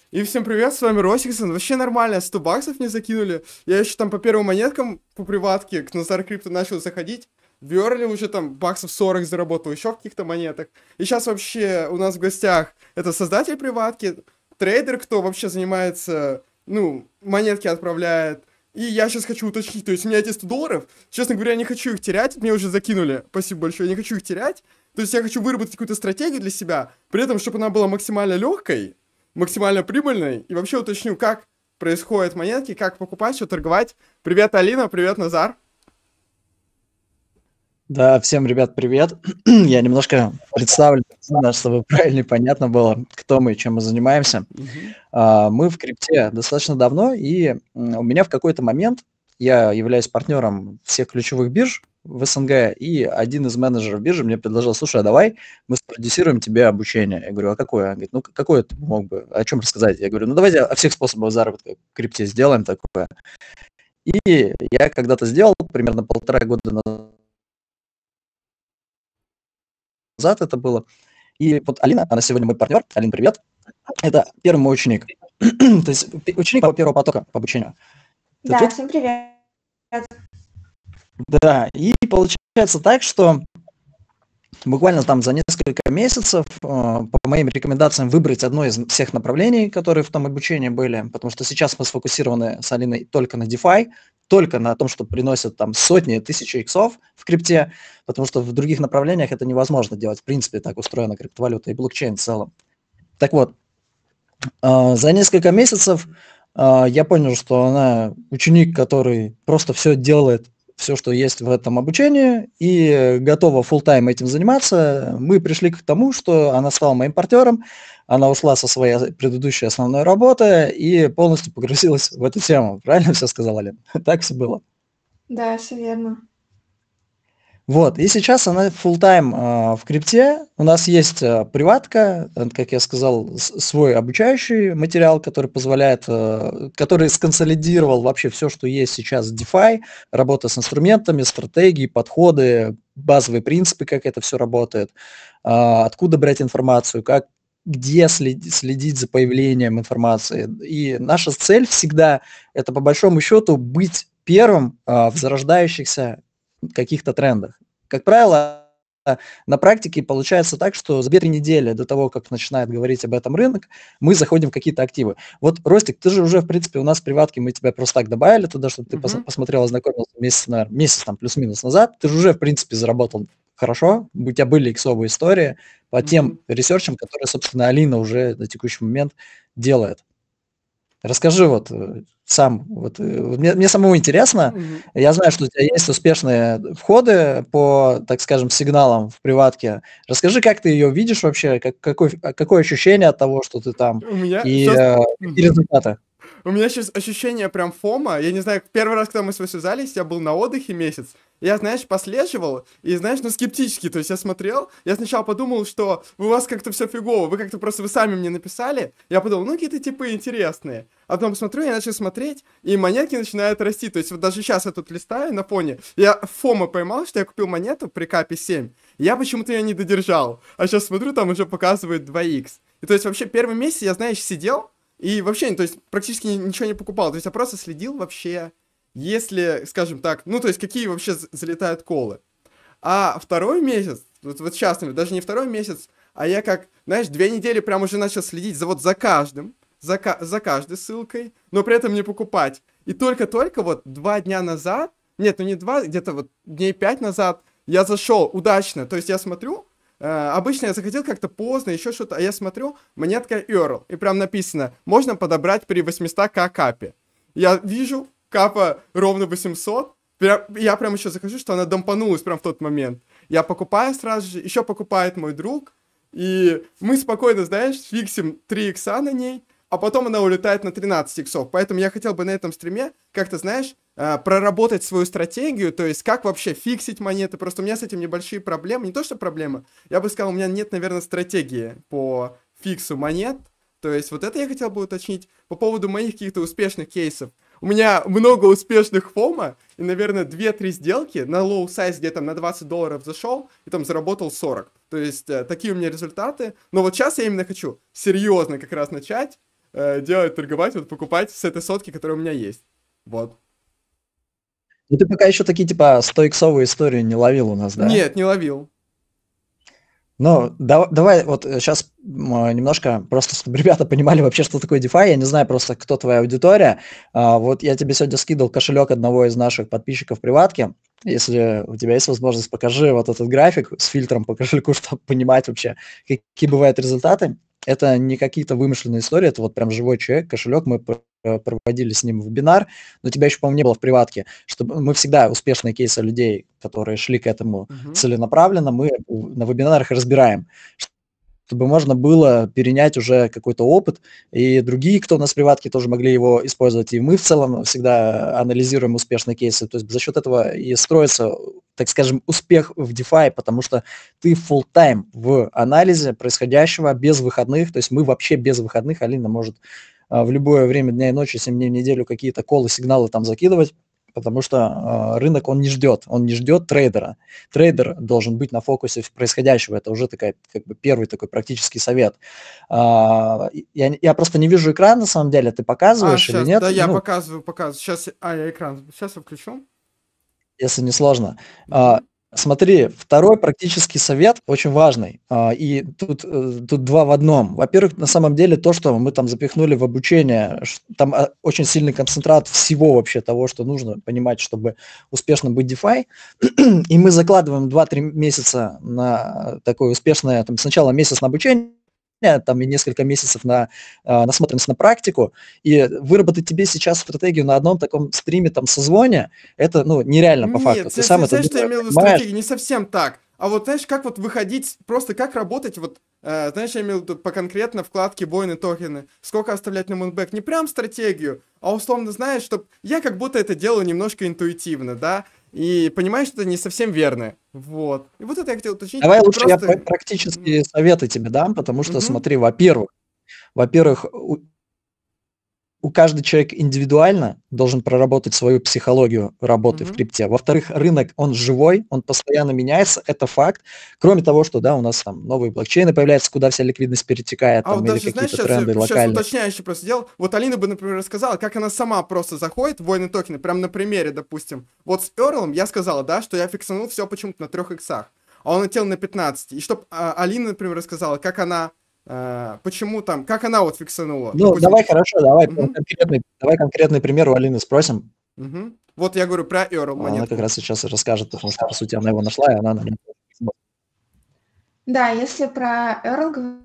И всем привет, с вами Росиксон. Вообще нормально, 100 баксов мне закинули. Я еще там по первым монеткам по приватке к Назар Крипто начал заходить. В Верли уже там баксов 40 заработал, еще в каких-то монетах. И сейчас вообще у нас в гостях это создатель приватки, трейдер, кто вообще занимается, ну, монетки отправляет. И я сейчас хочу уточнить, то есть у меня эти 100 долларов, честно говоря, я не хочу их терять, мне уже закинули, спасибо большое, я не хочу их терять. То есть я хочу выработать какую-то стратегию для себя, при этом, чтобы она была максимально легкой, максимально прибыльной. И вообще уточню, как происходят монетки, как покупать, что торговать. Привет, Алина, привет, Назар. Да, всем, ребят, привет. Я немножко представлю, чтобы правильно и понятно было, кто мы и чем мы занимаемся. Мгм. Мы в крипте достаточно давно, и у меня в какой-то момент, я являюсь партнером всех ключевых бирж в СНГ, и один из менеджеров биржи мне предложил: слушай, а давай мы спродюсируем тебе обучение. Я говорю, а какое? Он говорит, ну какое ты мог бы, о чем рассказать? Я говорю, ну давайте о всех способах заработка в крипте сделаем такое. И я когда-то сделал, примерно 1,5 года назад это было. И вот Алина, она сегодня мой партнер. Алина, привет. Это первый мой ученик. То есть ученик по первого потока по обучению. Ты Да, тут? всем привет. Да. И получается так, что буквально там за несколько месяцев по моим рекомендациям выбрать одно из всех направлений, которые в том обучении были, потому что сейчас мы сфокусированы с Алиной только на DeFi, только на том, что приносит там сотни, тысячи иксов в крипте, потому что в других направлениях это невозможно делать. В принципе, так устроена криптовалюта и блокчейн в целом. Так вот, за несколько месяцев я понял, что она ученик, который просто все делает, все, что есть в этом обучении, и готова full-time этим заниматься. Мы пришли к тому, что она стала моим партнером, она ушла со своей предыдущей основной работы и полностью погрузилась в эту тему. Правильно все сказала, Лен? Так все было. Да, все верно. Вот, и сейчас она full-time в крипте. У нас есть приватка, как я сказал, свой обучающий материал, который позволяет, который сконсолидировал вообще все, что есть сейчас в DeFi, работа с инструментами, стратегии, подходы, базовые принципы, как это все работает, откуда брать информацию, как где следить за появлением информации. И наша цель всегда это по большому счету быть первым в зарождающихся каких-то трендах. Как правило, на практике получается так, что за 2-3 недели до того, как начинает говорить об этом рынок, мы заходим в какие-то активы. Вот, Ростик, ты же уже, в принципе, у нас в приватке, мы тебя просто так добавили туда, чтобы ты Мгм. посмотрел, ознакомился месяц там плюс-минус назад. Ты же уже, в принципе, заработал хорошо, у тебя были иксовые истории по тем Мгм. ресерчам, которые, собственно, Алина уже на текущий момент делает. Расскажи вот сам, мне самому интересно, Мгм. я знаю, что у тебя есть успешные входы по, так скажем, сигналам в приватке. Расскажи, как ты ее видишь вообще, какое ощущение от того, что ты там, У меня и сейчас... какие результаты? У меня сейчас ощущение прям фома. Я не знаю, первый раз, когда мы с вами связались, я был на отдыхе месяц. Я, знаешь, послеживал, и, знаешь, ну, скептически. То есть я смотрел, я сначала подумал, что у вас как-то все фигово, вы как-то просто, вы сами мне написали. Я подумал, ну, какие-то типы интересные. А потом смотрю, я начал смотреть, и монетки начинают расти. То есть вот даже сейчас я тут листаю на фоне. Я фома поймал, что я купил монету при капе 7. Я почему-то ее не додержал. А сейчас смотрю, там уже показывает 2х. И то есть вообще первый месяц я, знаешь, сидел, и вообще, то есть, практически ничего не покупал. То есть, я просто следил вообще, если, скажем так, ну, то есть, какие вообще залетают колы. А второй месяц, вот сейчас, наверное, даже не второй месяц, а я как, знаешь, 2 недели прям уже начал следить за каждым, за каждой ссылкой, но при этом не покупать. И только-только вот 2 дня назад, нет, ну не 2, где-то вот дней 5 назад, я зашел удачно. То есть, я смотрю, обычно я заходил как-то поздно, еще что-то, а я смотрю, монетка Earl, и прям написано, можно подобрать при 800к капе. Я вижу, капа ровно 800, я прям еще захожу, что она дампанулась прям в тот момент. Я покупаю сразу же, еще покупает мой друг, и мы спокойно, знаешь, фиксим 3 икса на ней, а потом она улетает на 13 иксов. Поэтому я хотел бы на этом стриме как-то, знаешь, проработать свою стратегию, то есть как вообще фиксить монеты. Просто у меня с этим небольшие проблемы. Не то, что проблемы, я бы сказал, у меня нет, наверное, стратегии по фиксу монет. То есть вот это я хотел бы уточнить по поводу моих каких-то успешных кейсов. У меня много успешных фома, и, наверное, 2-3 сделки на low size, где там на 20 долларов зашел, и там заработал 40. То есть такие у меня результаты. Но вот сейчас я именно хочу серьезно как раз начать, делать, торговать, вот покупать с этой сотки, которая у меня есть. Вот. Ну ты пока еще такие типа 100-иксовые истории не ловил у нас, да? Нет, не ловил. Ну, давай вот сейчас немножко, просто чтобы ребята понимали вообще, что такое DeFi. Я не знаю просто, кто твоя аудитория. Вот я тебе сегодня скидывал кошелек одного из наших подписчиков приватки. Если у тебя есть возможность, покажи вот этот график с фильтром по кошельку, чтобы понимать вообще, какие бывают результаты. Это не какие-то вымышленные истории, это вот прям живой человек, кошелек. Мы проводили с ним вебинар, но тебя еще, по-моему, не было в приватке. Чтобы мы всегда успешные кейсы людей, которые шли к этому целенаправленно, мы на вебинарах разбираем, чтобы можно было перенять уже какой-то опыт, и другие, кто у нас в приватке, тоже могли его использовать. И мы в целом всегда анализируем успешные кейсы. То есть за счет этого и строится, так скажем, успех в DeFi, потому что ты full-time в анализе происходящего без выходных. То есть мы вообще без выходных, Алина может в любое время дня и ночи, 7 дней в неделю какие-то колы, сигналы там закидывать, потому что рынок, он не ждет трейдера. Трейдер должен быть на фокусе происходящего. Это уже такая, как бы первый такой практический совет. Я просто не вижу экран, на самом деле. Ты показываешь или сейчас, нет? да, я Ну, показываю. Сейчас, я экран. Сейчас я включу. если не сложно. Мгм. Смотри, второй практический совет очень важный. И тут два в одном. Во-первых, на самом деле то, что мы там запихнули в обучение, там очень сильный концентрат всего вообще того, что нужно понимать, чтобы успешно быть DeFi. И мы закладываем 2-3 месяца на такое успешное, там, сначала месяц на обучение, там и несколько месяцев на насмотренность на практику, и выработать тебе сейчас стратегию на одном таком стриме, там, созвоне, это, ну, нереально по факту. Нет, Ты сам это знаешь, что я думаешь, имел в виду понимаешь? стратегии? Не совсем так. А вот, знаешь, как вот выходить, просто как работать, вот, знаешь, я имел в виду по конкретно вкладке воины токены, сколько оставлять на мунбэк, не прям стратегию, а условно, знаешь, что я как будто это делаю немножко интуитивно, да, и понимаю, что это не совсем верно, вот. И вот это я хотел уточнить, Давай и лучше я просто... практические советы тебе дам, потому что, Мгм, смотри, во-первых, у каждый человек индивидуально должен проработать свою психологию работы в мгм. крипте. Во-вторых, рынок, он живой, он постоянно меняется, это факт. Кроме того, что, да, у нас там новые блокчейны появляются, куда вся ликвидность перетекает, А там, вот или даже, знаешь, какие-то сейчас, тренды сейчас локальные. уточняющий просто сделал. Вот Алина бы, например, рассказала, как она сама просто заходит в воины токены, прям на примере, допустим. Вот с Эрлом я сказала, да, что я фиксанул все почему-то на 3 иксах, а он летел на 15. И чтоб Алина, например, рассказала, как она, почему там, как она вот фиксанула, Ну, допустим. давай, хорошо, Мгм, давай конкретный пример у Алины спросим. мгм. Вот я говорю про Эрл Она как монетку. раз сейчас и расскажет, потому что, по сути, она его нашла, и она на нем. Да, если про Earl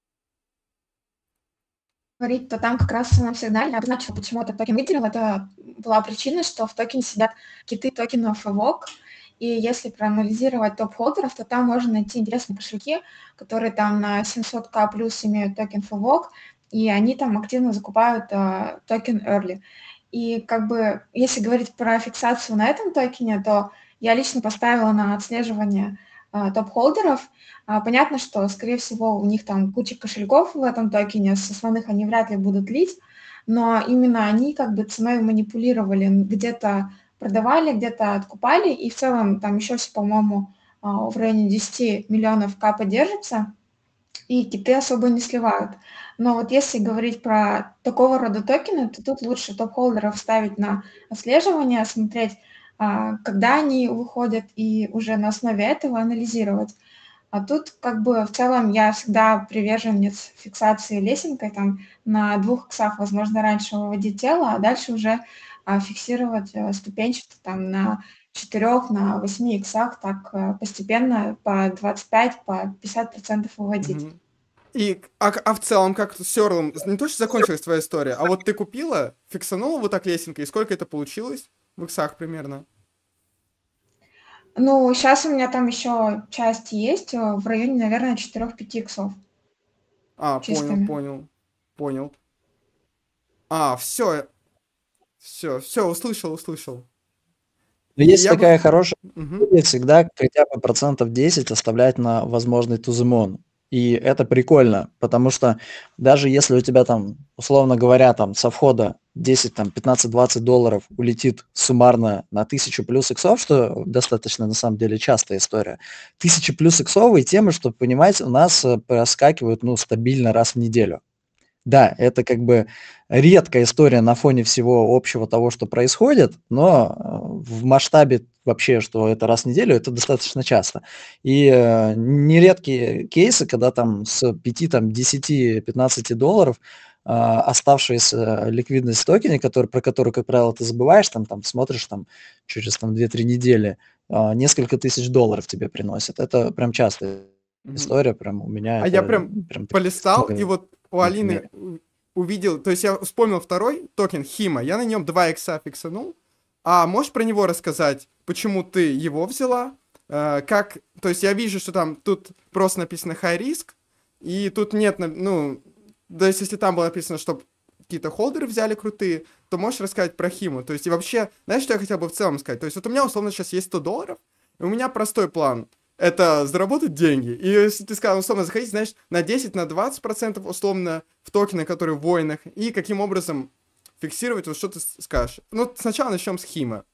говорить, то там как раз она всегда я обозначила, почему этот токен выделил. Это была причина, что в токене сидят киты токенов EVOC, и если проанализировать топ-холдеров, то там можно найти интересные кошельки, которые там на 700к плюс имеют токен EVOC, и они там активно закупают токен Early. И как бы, если говорить про фиксацию на этом токене, то я лично поставила на отслеживание топ-холдеров. Понятно, что, скорее всего, у них там куча кошельков в этом токене, с основных они вряд ли будут лить, но именно они как бы ценой манипулировали, где-то продавали, где-то откупали, и в целом там еще все, по-моему, в районе 10 миллионов капа держится, и киты особо не сливают. Но вот если говорить про такого рода токены, то тут лучше топ-холдеров ставить на отслеживание, смотреть, когда они выходят, и уже на основе этого анализировать. А тут как бы в целом я всегда приверженец фиксации лесенкой, там на 2 иксах, возможно, раньше выводить тело, а дальше уже фиксировать ступенчато там на 4, на 8 иксах, так постепенно по 25, по 50% выводить. Мгм. И, в целом, как с Эрлом, не то, что закончилась твоя история, а вот ты купила, фиксанула вот так лесенкой, и сколько это получилось в иксах примерно? Ну, сейчас у меня там еще часть есть в районе, наверное, 4-5 иксов Понял, чистыми. понял, понял. Все, все, услышал. Но И есть я бы... такая хорошая Мгм. идея всегда хотя бы процентов 10 оставлять на возможный to the moon. И это прикольно, потому что даже если у тебя там, условно говоря, там со входа 10, там, 15-20 долларов улетит суммарно на 1000 плюс иксов, что достаточно на самом деле частая история. 1000 плюс иксовые темы, чтобы понимать, у нас проскакивают, ну, стабильно раз в неделю. Да, это как бы редкая история на фоне всего общего того, что происходит, но в масштабе вообще, что это раз в неделю, это достаточно часто. И нередкие кейсы, когда там с 5, там, 10-15 долларов оставшаяся ликвидность в токене, про которую, как правило, ты забываешь, там смотришь там, через там, 2-3 недели, несколько тысяч долларов тебе приносят. Это прям частая Мгм. история, прям у меня А я это прям прям полистал, и много вот у на Алины примере. увидел, то есть я вспомнил второй токен Хима, я на нем 2 икса фиксанул. А можешь про него рассказать, почему ты его взяла? Как, то есть я вижу, что там тут просто написано high risk, и тут нет, ну, то есть если там было написано, что какие-то холдеры взяли крутые, то можешь рассказать про Химу. То есть и вообще, знаешь, что я хотел бы в целом сказать? То есть вот у меня условно сейчас есть $100, и у меня простой план. Это заработать деньги. И если ты сказал, условно, заходить, знаешь, на 10, на 20% условно в токены, которые в войнах, и каким образом фиксировать, вот что ты скажешь. Ну, сначала начнем с Хима.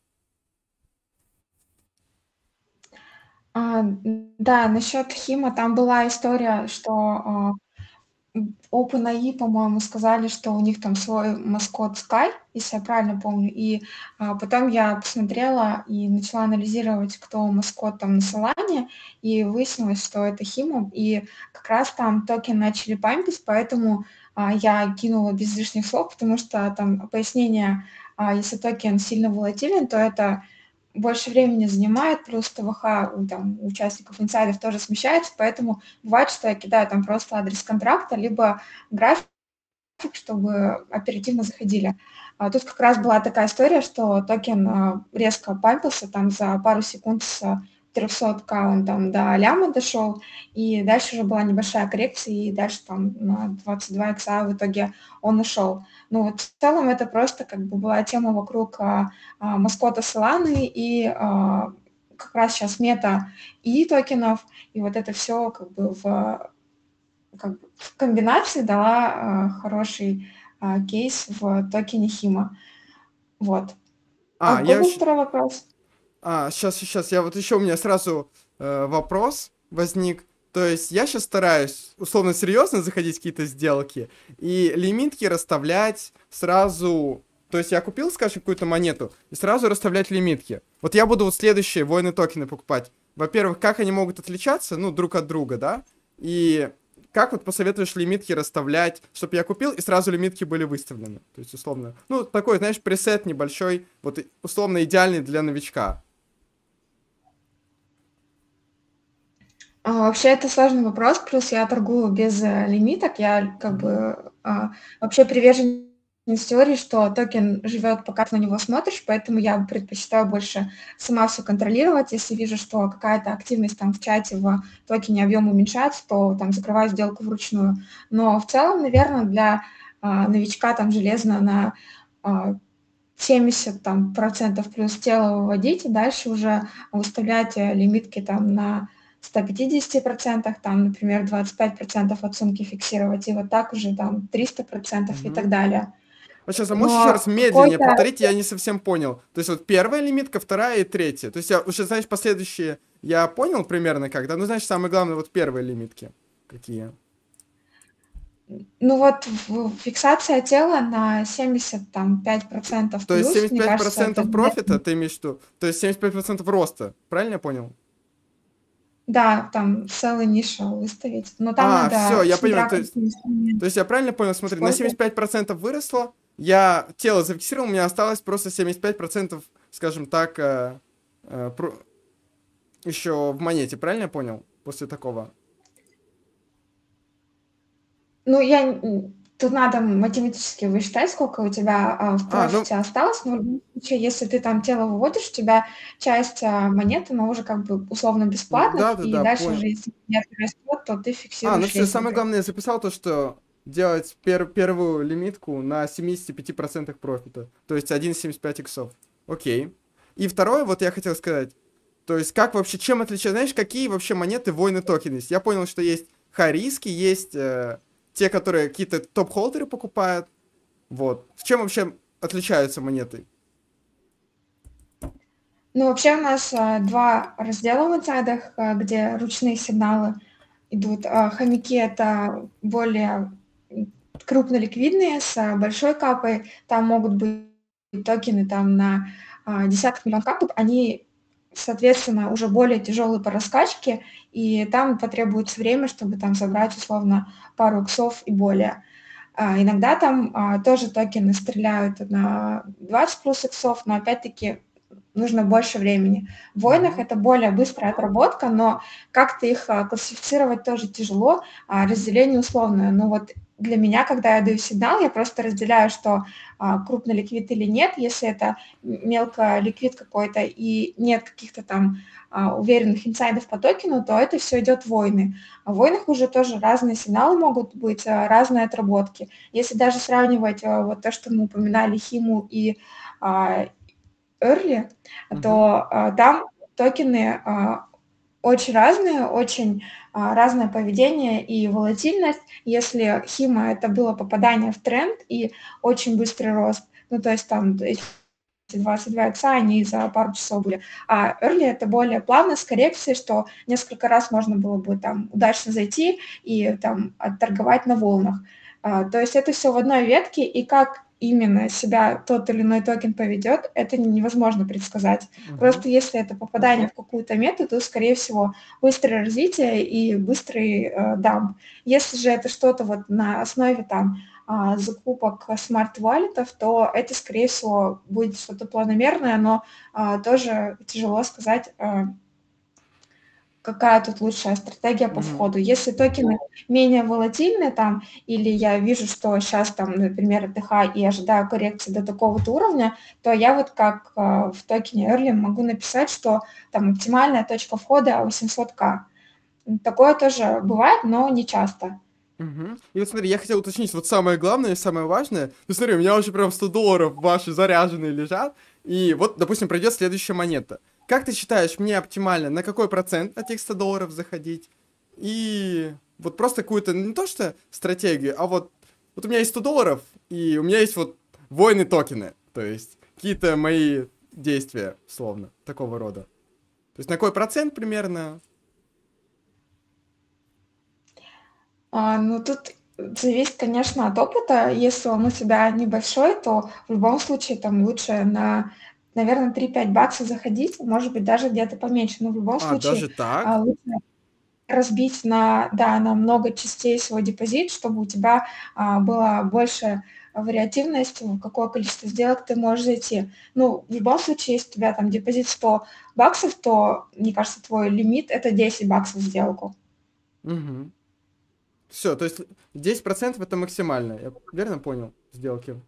Да, насчет Хима там была история, что OpenAI, по-моему, сказали, что у них там свой маскот Sky, если я правильно помню. И потом я посмотрела и начала анализировать, кто маскот там на Solana, и выяснилось, что это Хима. И как раз там токен начали пампить, поэтому я кинула без лишних слов, потому что там пояснение, если токен сильно волатилен, то это больше времени занимает, плюс ТВХ там, у участников инсайдов тоже смещается, поэтому бывает, что я кидаю там просто адрес контракта, либо график, чтобы оперативно заходили. Тут как раз была такая история, что токен резко пампился, там за пару секунд с 300к он там до ляма дошел, и дальше уже была небольшая коррекция, и дальше там на 22 икса в итоге он ушел. Ну вот в целом это просто как бы была тема вокруг маскота Solana и как раз сейчас мета и токенов, и вот это все как бы в комбинации дала хороший кейс в токене Хима. Вот. А какой Я был второй вопрос? сейчас, я вот еще у меня сразу вопрос возник. То есть я сейчас стараюсь условно серьезно заходить в какие-то сделки и лимитки расставлять сразу. То есть я купил, скажем, какую-то монету и сразу расставлять лимитки. Вот я буду вот следующие войны токены покупать. Во-первых, как они могут отличаться, ну, друг от друга, да? И как вот посоветуешь лимитки расставлять, чтобы я купил и сразу лимитки были выставлены? То есть, условно, ну, такой, знаешь, пресет небольшой, вот условно идеальный для новичка. Вообще это сложный вопрос, плюс я торгую без лимиток. Я как Мгм. бы вообще приверженец теории, что токен живет, пока ты на него смотришь, поэтому я предпочитаю больше сама все контролировать. Если вижу, что какая-то активность там в чате в токене объем уменьшается, то там закрываю сделку вручную. Но в целом, наверное, для новичка там железно на 70 там, процентов плюс тела выводить, и дальше уже выставлять лимитки там на 150%, там, например, 25% от сумки фиксировать, и вот так уже там 300% и так Мгм. далее. А сейчас, а можешь еще раз Но медленнее какой-то, повторить? Я не совсем понял. То есть вот первая лимитка, вторая и третья. То есть я уже, знаешь, последующие я понял примерно как, да? Ну, значит, самое главное, вот первые лимитки. Какие? ну вот фиксация тела на 75% То есть плюс, мне кажется, это 75% профита, ты имеешь в виду? То есть 75% роста. Правильно я понял? да, там целый ниша выставить, но там Все, надо я понимаю. смотря какие То инструменты есть я правильно понял, смотри, на использовать. 75% выросло, я тело зафиксировал, у меня осталось просто 75%, скажем так, еще в монете. Правильно я понял? После такого. Ну, тут надо математически высчитать, сколько у тебя в Ну, профите осталось. Но в любом случае, если ты там тело выводишь, у тебя часть монет, она уже как бы условно бесплатных, и да-да-да, дальше уже, понял. если монета растет, то ты Ну фиксируешь все, весь самое убыток. главное, я записал то, что делать первую лимитку на 75% профита. То есть 1,75 иксов. Окей. И второе, вот я хотел сказать. То есть как вообще, чем отличаются, знаешь, какие вообще монеты войны токены есть? Я понял, что есть хариски, есть те, которые какие-то топ-холдеры покупают. Вот. В чем вообще отличаются монеты? Ну, вообще у нас два раздела в инсайдах, где ручные сигналы идут. Хомяки — это более крупноликвидные с большой капой, там могут быть токены там на десяток миллионов капов, они, соответственно, уже более тяжелые по раскачке, и там потребуется время, чтобы там собрать условно пару иксов и более. Иногда там тоже токены стреляют на 20 плюс иксов, но опять-таки нужно больше времени. В войнах это более быстрая отработка, но как-то их классифицировать тоже тяжело, разделение условное. Но вот для меня, когда я даю сигнал, я просто разделяю, что крупный ликвид или нет. Если это мелко ликвид какой-то и нет каких-то там уверенных инсайдов по токену, то это все идет в войны. А в войнах уже тоже разные сигналы могут быть, разные отработки. Если даже сравнивать вот то, что мы упоминали, Химу и Early, то там токены очень разные, очень разное поведение и волатильность. Если Хима это было попадание в тренд и очень быстрый рост, ну то есть там эти 22 икса, они за пару часов были. А Early это более плавно, с коррекцией, что несколько раз можно было бы там удачно зайти и там отторговать на волнах. То есть это все в одной ветке, и как именно себя тот или иной токен поведет, это невозможно предсказать. Просто если это попадание в какую-то мету, то, скорее всего, быстрое развитие и быстрый дамп. Если же это что-то вот на основе там закупок смарт-валютов, то это, скорее всего, будет что-то планомерное, но тоже тяжело сказать, какая тут лучшая стратегия по входу. Если токены менее волатильны там, или я вижу, что сейчас там, например, АТХ и ожидаю коррекции до такого-то уровня, то я вот как в токене Early могу написать, что там оптимальная точка входа 800к. Такое тоже бывает, но не часто. И вот смотри, я хотел уточнить, вот самое главное и самое важное. Ну смотри, у меня уже прям $100 ваши заряженные лежат, и вот, допустим, пройдет следующая монета. Как ты считаешь, мне оптимально на какой процент от этих $100 заходить? И вот просто какую-то, не то что стратегию, а вот у меня есть $100, и у меня есть вот войны токены, то есть какие-то мои действия, словно, такого рода. То есть на какой процент примерно? Ну, тут зависит, конечно, от опыта. Если он у тебя небольшой, то в любом случае там лучше на, наверное, 3-5 баксов заходить, может быть, даже где-то поменьше. Но в любом случае Даже так? лучше разбить на, да, на много частей свой депозит, чтобы у тебя была больше вариативность, в какое количество сделок ты можешь зайти. Ну, в любом случае, если у тебя там депозит 100 баксов, то, мне кажется, твой лимит — это 10 баксов в сделку. Все, то есть 10% это максимально. Я верно понял сделки?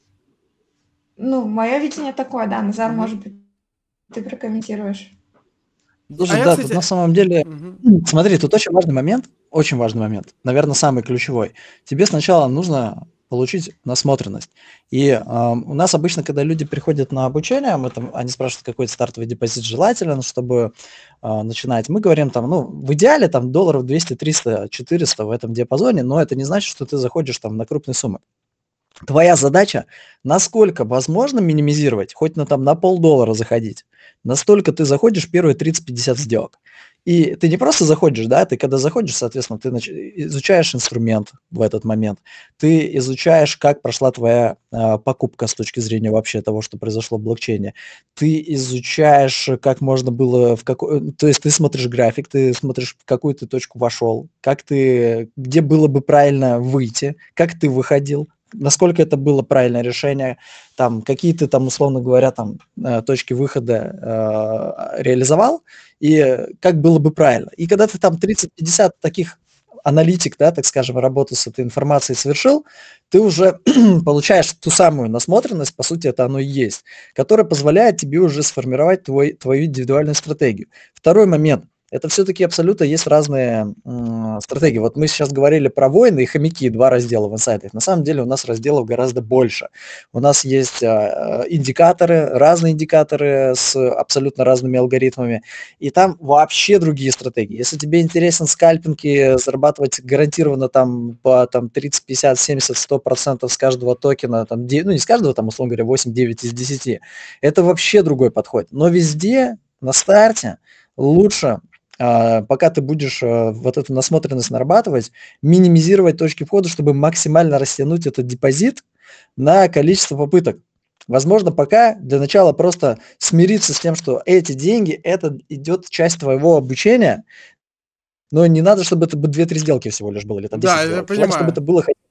Ну, мое видение такое, да. Назар, может быть, ты прокомментируешь. Слушай, я, да, кстати... тут на самом деле, смотри, тут очень важный момент, наверное, самый ключевой. Тебе сначала нужно получить насмотренность. И у нас обычно, когда люди приходят на обучение, они спрашивают, какой стартовый депозит желателен, чтобы начинать. Мы говорим там, ну, в идеале там долларов 200, 300, 400 в этом диапазоне, но это не значит, что ты заходишь там на крупные суммы. Твоя задача, насколько возможно минимизировать, хоть на $0.50 заходить, настолько ты заходишь первые 30-50 сделок. И ты не просто заходишь, да, ты когда заходишь, соответственно, ты изучаешь инструмент в этот момент, ты изучаешь, как прошла твоя покупка с точки зрения вообще того, что произошло в блокчейне. Ты изучаешь, как можно было, то есть ты смотришь график, ты смотришь, в какую ты точку вошел, где было бы правильно выйти, как ты выходил, насколько это было правильное решение, там, какие ты там, условно говоря, там, точки выхода реализовал, и как было бы правильно. И когда ты там 30-50 таких аналитик, да, так скажем, работу с этой информацией совершил, ты уже получаешь ту самую насмотренность, по сути, это оно и есть, которая позволяет тебе уже сформировать твою индивидуальную стратегию. Второй момент. Это все-таки абсолютно есть разные стратегии. Вот мы сейчас говорили про войны и хомяки, 2 раздела в инсайтах. На самом деле у нас разделов гораздо больше. У нас есть индикаторы, разные индикаторы с абсолютно разными алгоритмами. И там вообще другие стратегии. Если тебе интересен скальпинг и зарабатывать гарантированно там по 30, 50, 70, 100% с каждого токена, там, ну не с каждого, там, условно говоря, 8-9 из 10, это вообще другой подход. Но везде на старте лучше пока ты будешь вот эту насмотренность нарабатывать, минимизировать точки входа, чтобы максимально растянуть этот депозит на количество попыток. Возможно, пока для начала просто смириться с тем, что эти деньги, это идет часть твоего обучения, но не надо, чтобы это 2-3 сделки всего лишь было, или там 10 Да, я сделок. Желательно, чтобы это понимаю. было хотя бы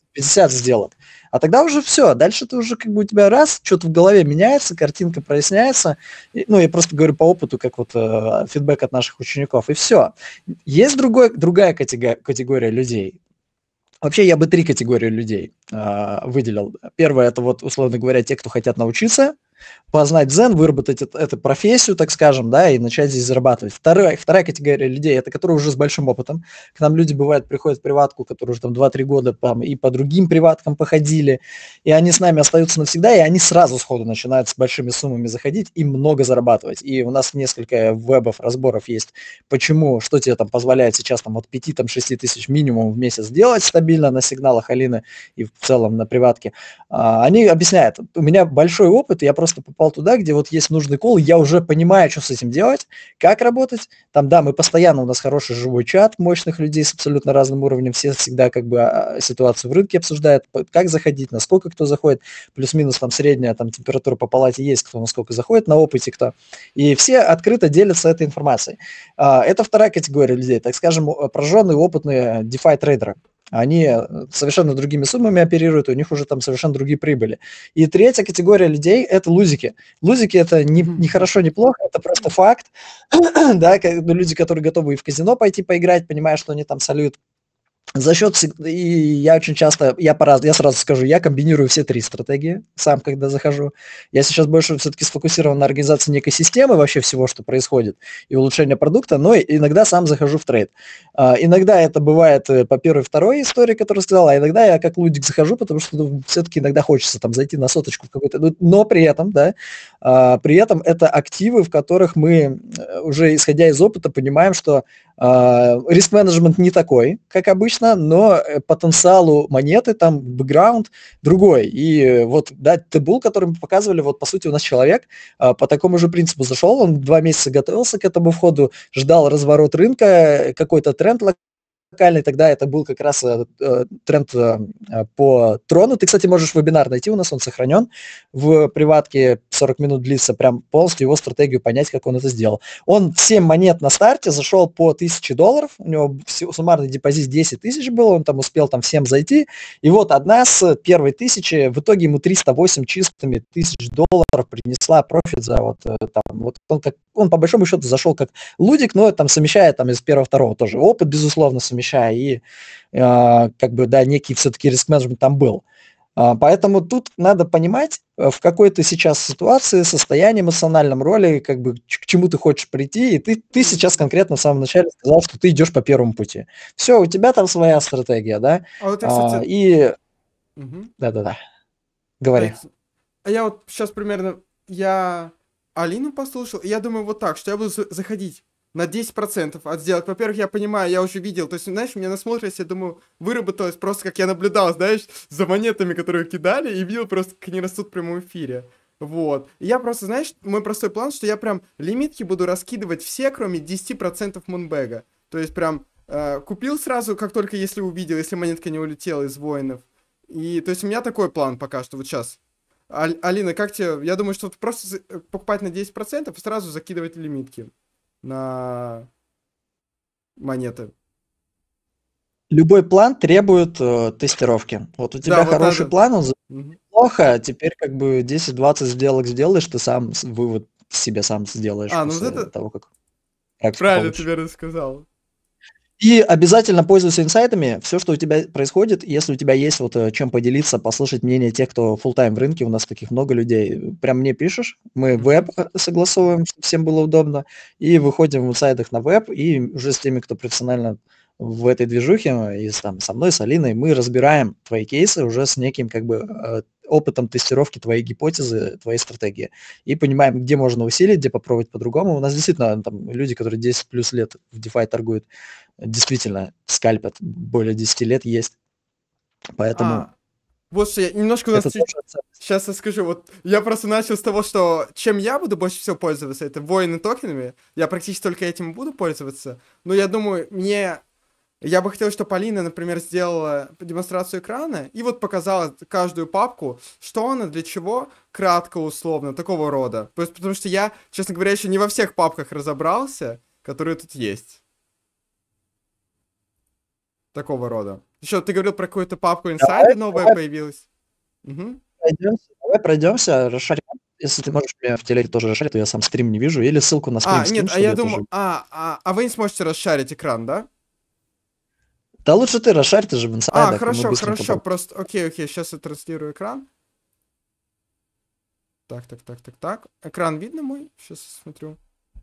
50 сделок. А тогда уже все. Дальше ты уже как бы у тебя раз, что-то в голове меняется, картинка проясняется. Ну, я просто говорю по опыту, как вот фидбэк от наших учеников, и все. Есть другая категория людей. Вообще я бы 3 категории людей выделил. Первое, это вот, условно говоря, те, кто хотят научиться, познать дзен, выработать эту профессию, так скажем, да, и начать здесь зарабатывать. Вторая категория людей, это которые уже с большим опытом. К нам люди, бывает, приходят в приватку, которые уже там 2-3 года там, и по другим приваткам походили, и они с нами остаются навсегда, и они сразу сходу начинают с большими суммами заходить и много зарабатывать. И у нас несколько вебов, разборов есть, почему, что тебе там позволяет сейчас там от 5-6 тысяч минимум в месяц делать стабильно на сигналах Алины и в целом на приватке. Они объясняют, у меня большой опыт, я просто попал туда, где вот есть нужный кол, я уже понимаю, что с этим делать, как работать. Там, да, мы постоянно, у нас хороший живой чат мощных людей с абсолютно разным уровнем, все всегда как бы ситуацию в рынке обсуждают, как заходить, насколько кто заходит, плюс-минус там средняя там температура по палате есть, кто насколько заходит на опыте, кто. И все открыто делятся этой информацией. Это вторая категория людей, так скажем, прожженные, опытные DeFi трейдеры. Они совершенно другими суммами оперируют, у них уже там совершенно другие прибыли. И третья категория людей – это лузики. Лузики – это не хорошо, не плохо, это просто факт. Да, люди, которые готовы и в казино пойти поиграть, понимая, что они там сольют. За счет, и я очень часто, я сразу скажу, я комбинирую все 3 стратегии, сам когда захожу. Я сейчас больше все-таки сфокусирован на организации некой системы вообще всего, что происходит, и улучшение продукта, но иногда сам захожу в трейд. Иногда это бывает по первой, второй истории, которую сказал, а иногда я как лудик захожу, потому что все-таки иногда хочется там зайти на соточку в какой-то, но при этом, да, при этом это активы, в которых мы уже исходя из опыта понимаем, что риск-менеджмент не такой, как обычно, но потенциалу монеты, там, бэкграунд другой. И вот, да, T-Bull, который мы показывали, вот, по сути, у нас человек по такому же принципу зашел, он 2 месяца готовился к этому входу, ждал разворот рынка, какой-то тренд локальный, тогда это был как раз тренд по трону. Ты, кстати, можешь вебинар найти, у нас он сохранен в приватке, 40 минут длится, прям полностью его стратегию понять, как он это сделал. Он 7 монет на старте, зашел по $1000, у него суммарный депозит 10 тысяч был, он там успел там всем зайти, и вот одна с первой 1000, в итоге ему 308 чистыми $1000 принесла профит за вот там, вот он по большому счету зашел как лудик, но там совмещая там из первого-второго тоже опыт, безусловно, совмещая, и как бы, да, некий все-таки риск-менеджмент там был. Поэтому тут надо понимать, в какой ты сейчас ситуации, состоянии, эмоциональном роли, как бы к чему ты хочешь прийти, и ты сейчас конкретно в самом начале сказал, что ты идешь по первому пути. Все, у тебя там своя стратегия, да, А вот я, кстати... и... Мгм. Да-да-да, говори. А я вот сейчас примерно... Я Алину послушал, и я думаю вот так, что я буду заходить на 10% от сделок. Во-первых, я понимаю, я уже видел, то есть, знаешь, у меня насмотрелось, я думаю, выработалось просто, как я наблюдал, знаешь, за монетами, которые кидали, и видел просто, как они растут в прямом эфире. Вот. И я просто, знаешь, мой простой план, что я прям лимитки буду раскидывать все, кроме 10% Мунбэга. То есть прям купил сразу, как только если увидел, если монетка не улетела из воинов. И, то есть, у меня такой план пока что, вот сейчас. Алина, как тебе? Я думаю, что просто покупать на 10% и сразу закидывать лимитки на монеты. Любой план требует тестировки. Вот у тебя Да, вот хороший это. план, он Мгм. плохо, теперь как бы 10-20 сделок сделаешь, ты сам вывод себе сам сделаешь Ну вот после это того, как практику правильно получишь. тебе рассказал. И обязательно пользуйся инсайтами. Все, что у тебя происходит, если у тебя есть вот чем поделиться, послушать мнение тех, кто full-time в рынке, у нас таких много людей, прям мне пишешь, мы веб согласовываем, чтобы всем было удобно, и выходим в инсайдах на веб, и уже с теми, кто профессионально в этой движухе, и там, со мной, с Алиной, мы разбираем твои кейсы уже с неким как бы опытом тестировки твоей гипотезы, твоей стратегии. И понимаем, где можно усилить, где попробовать по-другому. У нас действительно там люди, которые 10 плюс лет в DeFi торгуют, действительно скальпят, более 10 лет есть. Поэтому Вот что я немножко у нас Это тоже ценность. сейчас я скажу, вот я просто начал с того, что чем я буду больше всего пользоваться, это воины токенами. Я практически только этим буду пользоваться. Но я думаю, я бы хотел, чтобы Алина, например, сделала демонстрацию экрана и вот показала каждую папку, что она, для чего, кратко, условно, такого рода. Просто потому что я, честно говоря, еще не во всех папках разобрался, которые тут есть. Такого рода. Еще ты говорил про какую-то папку инсайда новая появилась. Угу. Давай пройдемся, расшарим. Если ты можешь меня в телеге тоже расшарить, то я сам стрим не вижу. Или ссылку на стрим скинь, Нет, чтобы я я думаю... тоже... вы не сможете расшарить экран, да? Да лучше ты расшарь, ты же в инсайдах, и мы Хорошо, быстренько хорошо, просто... Окей, сейчас я транслирую экран. Так. Экран видно мой? Сейчас смотрю.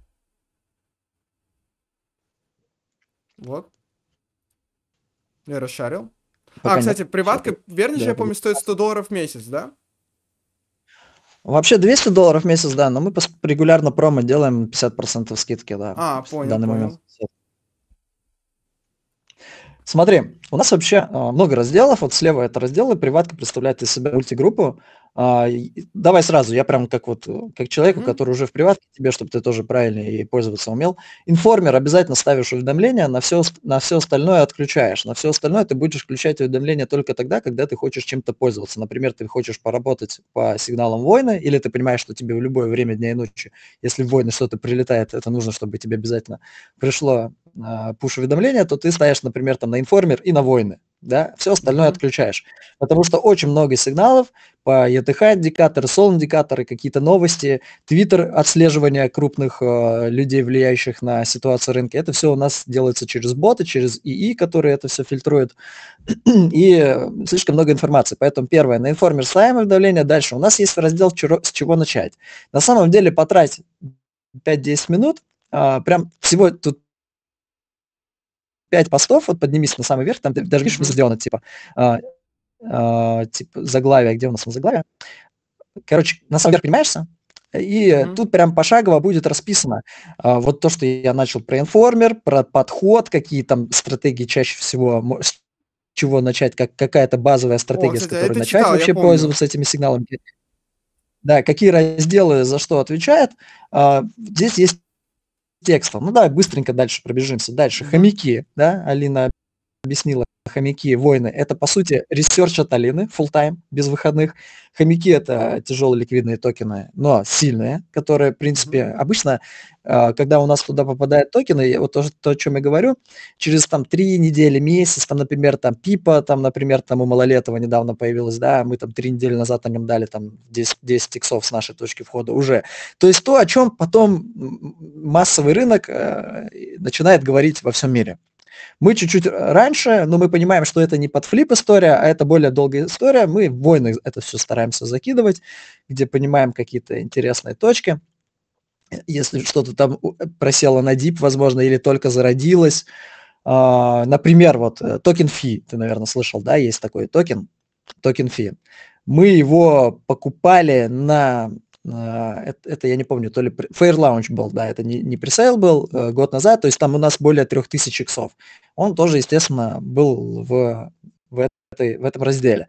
Вот. Я расшарил. Пока Кстати, нет. приватка, верно же, Да, я помню, стоит $100 в месяц, да? Вообще $200 в месяц, да, но мы регулярно промо делаем 50% скидки, да. В Понял, данный понял. момент. Смотри, у нас вообще много разделов. Вот слева это разделы. Приватка представляет из себя мультигруппу. Давай сразу, я прям как человеку, который уже в приватке, тебе, чтобы ты тоже правильно и пользоваться умел. Информер обязательно ставишь уведомления, на все остальное отключаешь. На все остальное ты будешь включать уведомления только тогда, когда ты хочешь чем-то пользоваться. Например, ты хочешь поработать по сигналам войны, или ты понимаешь, что тебе в любое время дня и ночи, если в войны что-то прилетает, это нужно, чтобы тебе обязательно пришло пуш-уведомления, то ты ставишь, например, там на информер и на войны, да, все остальное отключаешь. Потому что очень много сигналов по ETH-индикаторы, сол-индикаторы, какие-то новости, твиттер, отслеживание крупных людей, влияющих на ситуацию рынка. Это все у нас делается через боты, через ИИ, которые это все фильтруют. И слишком много информации. Поэтому первое, на информер ставим уведомления. Дальше у нас есть раздел с чего начать. На самом деле потрать 5-10 минут, прям всего тут 5 постов, вот поднимись на самый верх, там даже видишь, сделано типа заглавие, где у нас заглавие? Короче, на самом деле поднимаешься, и тут прям пошагово будет расписано вот то, что я начал про информер, про подход, какие там стратегии чаще всего, с чего начать, какая-то базовая стратегия, с которой начать вообще пользоваться этими сигналами. Да, какие разделы за что отвечают. Здесь есть текстом. Ну давай быстренько дальше пробежимся. Дальше хомяки, да, Алина объяснила, хомяки, войны. Это, по сути, ресерч от Алины, full-time, без выходных. Хомяки – это тяжелые ликвидные токены, но сильные, которые, в принципе, обычно, когда у нас туда попадают токены, вот то, о чем я говорю, через там 3 недели, месяц, там, например, там Пипа, там, например, там у Малолетова недавно появилась, да, мы там 3 недели назад на нем дали там 10 иксов с нашей точки входа уже. То есть то, о чем потом массовый рынок начинает говорить во всем мире. Мы чуть-чуть раньше, но мы понимаем, что это не под флип история, а это более долгая история. Мы в войны это все стараемся закидывать, где понимаем какие-то интересные точки. Если что-то там просело на дип, возможно, или только зародилось. Например, вот токен фи, ты, наверное, слышал, да, есть такой токен фи. Мы его покупали на... Это я не помню, то ли Fair Launch был, да, это не пресейл был год назад, то есть там у нас более 3000 иксов. Он тоже, естественно, был в этом разделе.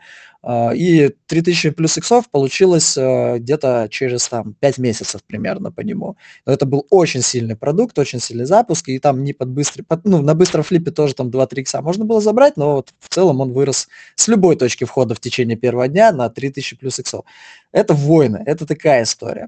И 3000 плюс иксов получилось где-то через там 5 месяцев примерно по нему. Но это был очень сильный продукт, очень сильный запуск, и там не на быстром флипе тоже там 2-3 икса можно было забрать, но вот в целом он вырос с любой точки входа в течение первого дня на 3000 плюс иксов. Это войны, это такая история.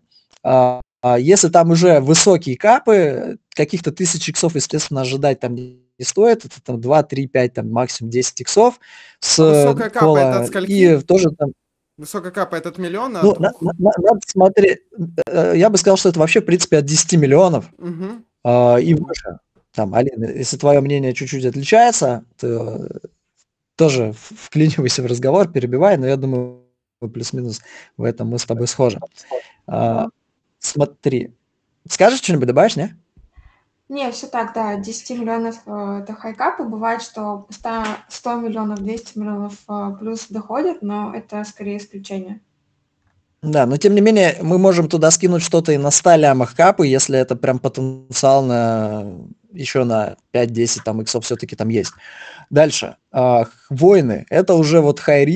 Если там уже высокие капы, каких-то 1000 иксов, естественно, ожидать там не стоит, это там 2, 3, 5, там максимум 10 иксов с высокая капа это от скольки? И тоже там... Высокая капа это от миллиона? Ну, надо смотреть, я бы сказал, что это вообще, в принципе, от 10 миллионов и выше. Там, Алина, если твое мнение чуть-чуть отличается, то тоже вклинивайся в разговор, перебивай, но я думаю, плюс-минус в этом мы с тобой схожи. Смотри. Скажешь что-нибудь, добавишь, не? Не, все так, да, 10 миллионов это хайкап, и бывает, что 100 миллионов, 200 миллионов плюс доходят, но это скорее исключение. Да, но тем не менее мы можем туда скинуть что-то и на 100 лямах капы, если это прям потенциал еще на 5-10 там иксов все-таки там есть. Дальше. Войны. Это уже вот high risk.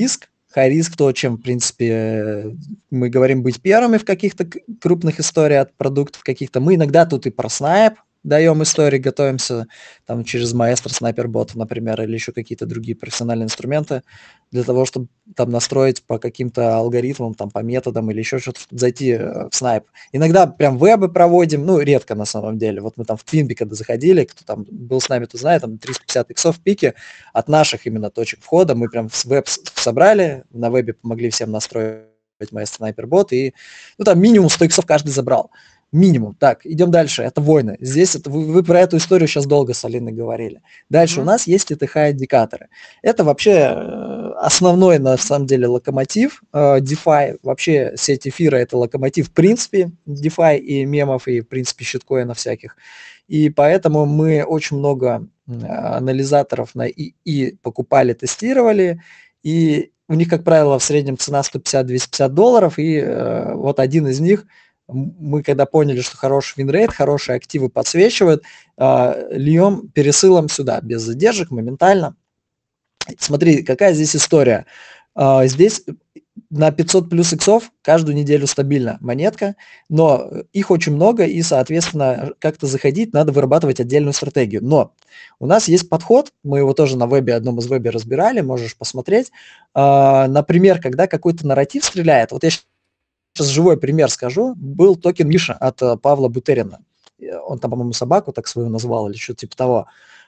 high risk, то, чем, в принципе, мы говорим быть первыми в каких-то крупных историях от продуктов каких-то. Мы иногда тут и про снайп даем истории, готовимся там через Maestro, SniperBot, например, или еще какие-то другие профессиональные инструменты для того, чтобы там настроить по каким-то алгоритмам, там, по методам или еще что-то, чтобы зайти в снайп. Иногда прям вебы проводим, ну, редко на самом деле. Вот мы там в Twinbee, когда заходили, кто там был с нами, то знает, там 350 иксов в пике от наших именно точек входа. Мы прям в веб собрали, на вебе помогли всем настроить Maestro SniperBot, и ну, там минимум 100 иксов каждый забрал. Минимум. Так, идем дальше. Это войны. Здесь это, вы про эту историю сейчас долго с Алиной говорили. Дальше у нас есть ETH-индикаторы. Это вообще основной, на самом деле, локомотив DeFi. Вообще сеть эфира – это локомотив, в принципе, DeFi и мемов, и, в принципе, щиткоинов всяких. И поэтому мы очень много анализаторов на ИИ покупали, тестировали, и у них, как правило, в среднем цена $150-250, и вот один из них – мы когда поняли, что хороший винрейт, хорошие активы подсвечивают, льем пересылом сюда, без задержек, моментально. Смотри, какая здесь история. Здесь на 500 плюс иксов каждую неделю стабильно монетка, но их очень много, и, соответственно, как-то заходить, надо вырабатывать отдельную стратегию. Но у нас есть подход, мы его тоже на вебе, одном из вебе разбирали, можешь посмотреть. Например, когда какой-то нарратив стреляет, вот я сейчас живой пример скажу. Был токен Миша от Павла Бутерина. Он там, по-моему, собаку так свою назвал или что-то типа того.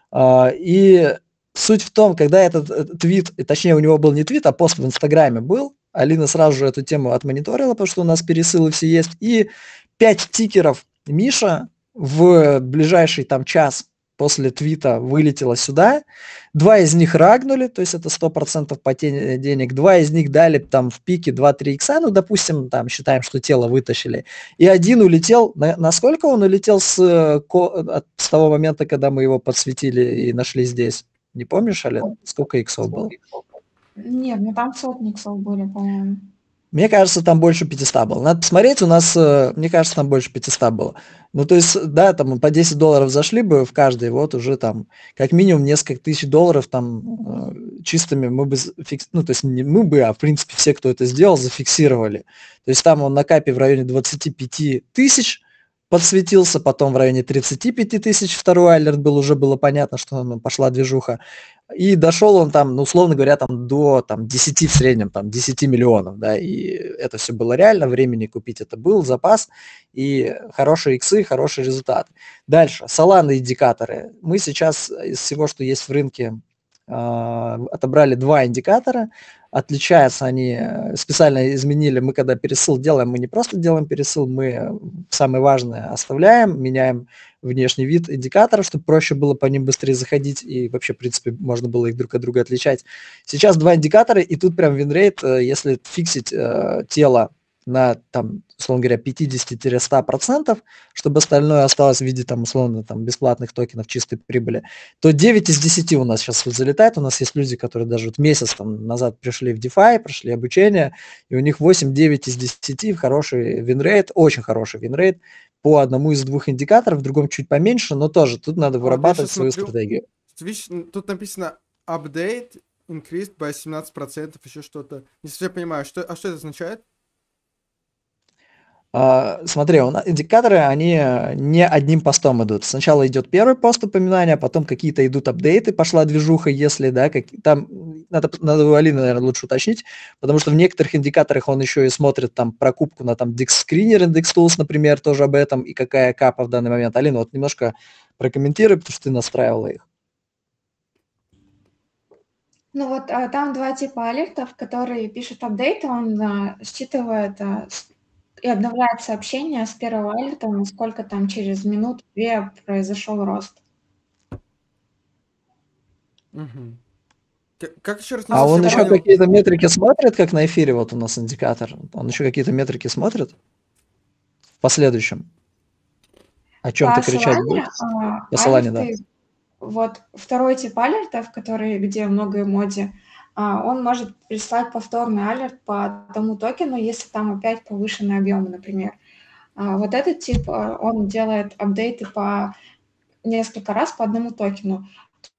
И суть в том, когда этот твит, точнее, у него был не твит, а пост в Инстаграме был, Алина сразу же эту тему отмониторила, потому что у нас пересылы все есть, и 5 тикеров Миша в ближайший там час после твита вылетело сюда, 2 из них рагнули, то есть это 100% потеря денег, 2 из них дали там в пике 2-3 икса, ну, допустим, там считаем, что тело вытащили, и один улетел, насколько он улетел с того момента, когда мы его подсветили и нашли здесь? Не помнишь, Ален, сколько иксов было? Нет, ну там сотни иксов были, по-моему. Мне кажется, там больше 500 было. Надо посмотреть, у нас, мне кажется, там больше 500 было. Ну, то есть, да, там по $10 зашли бы в каждый, вот уже там как минимум несколько тысяч долларов там чистыми мы бы, ну, то есть не мы бы, а в принципе все, кто это сделал, зафиксировали. То есть там он на капе в районе 25 тысяч подсветился, потом в районе 35 тысяч второй алерт был, уже было понятно, что пошла движуха. И дошел он там, ну, условно говоря, там до там, 10 в среднем, там 10 миллионов, да, и это все было реально, времени купить это был, запас, и хорошие иксы, хороший результат. Дальше, Solana индикаторы. Мы сейчас из всего, что есть в рынке, отобрали 2 индикатора, отличаются они, специально изменили, мы когда пересыл делаем, мы не просто делаем пересыл, мы самое важное оставляем, меняем внешний вид индикаторов, чтобы проще было по ним быстрее заходить, и вообще, в принципе, можно было их друг от друга отличать. Сейчас 2 индикатора, и тут прям винрейт, если фиксить тело на, там, условно говоря, 50-100%, чтобы остальное осталось в виде, там, условно, там, бесплатных токенов чистой прибыли, то 9 из 10 у нас сейчас вот залетает. У нас есть люди, которые даже вот месяц там, назад пришли в DeFi, прошли обучение, и у них 8-9 из 10 хороший винрейт, очень хороший винрейт по одному из 2 индикаторов, в другом чуть поменьше, но тоже тут надо вырабатывать свою стратегию. Видишь, тут написано update increased by 17%, еще что-то. Не совсем понимаю, что это означает? Смотри, у нас индикаторы, они не одним постом идут. Сначала идет первый пост упоминания, потом какие-то идут апдейты, пошла движуха, если, да, там, надо у Алины, наверное, лучше уточнить, потому что в некоторых индикаторах он еще и смотрит там прокупку на там DexScreener, IndexTools, например, тоже об этом, и какая капа в данный момент. Алина, вот немножко прокомментируй, потому что ты настраивала их. Ну вот там 2 типа алертов, которые пишут апдейты, он считывает и обновляет сообщение с первого алерта, насколько там через минуту-две произошел рост. Угу. Как еще раз? А он еще какие-то метрики смотрит, как на эфире, вот у нас индикатор? Он еще какие-то метрики смотрит в последующем? О чем-то кричать будет? По Solana, да. Вот второй тип алертов, где много эмодзи, он может прислать повторный алерт по тому токену, если там опять повышенный объем, например. Вот этот тип, он делает апдейты по несколько раз по одному токену.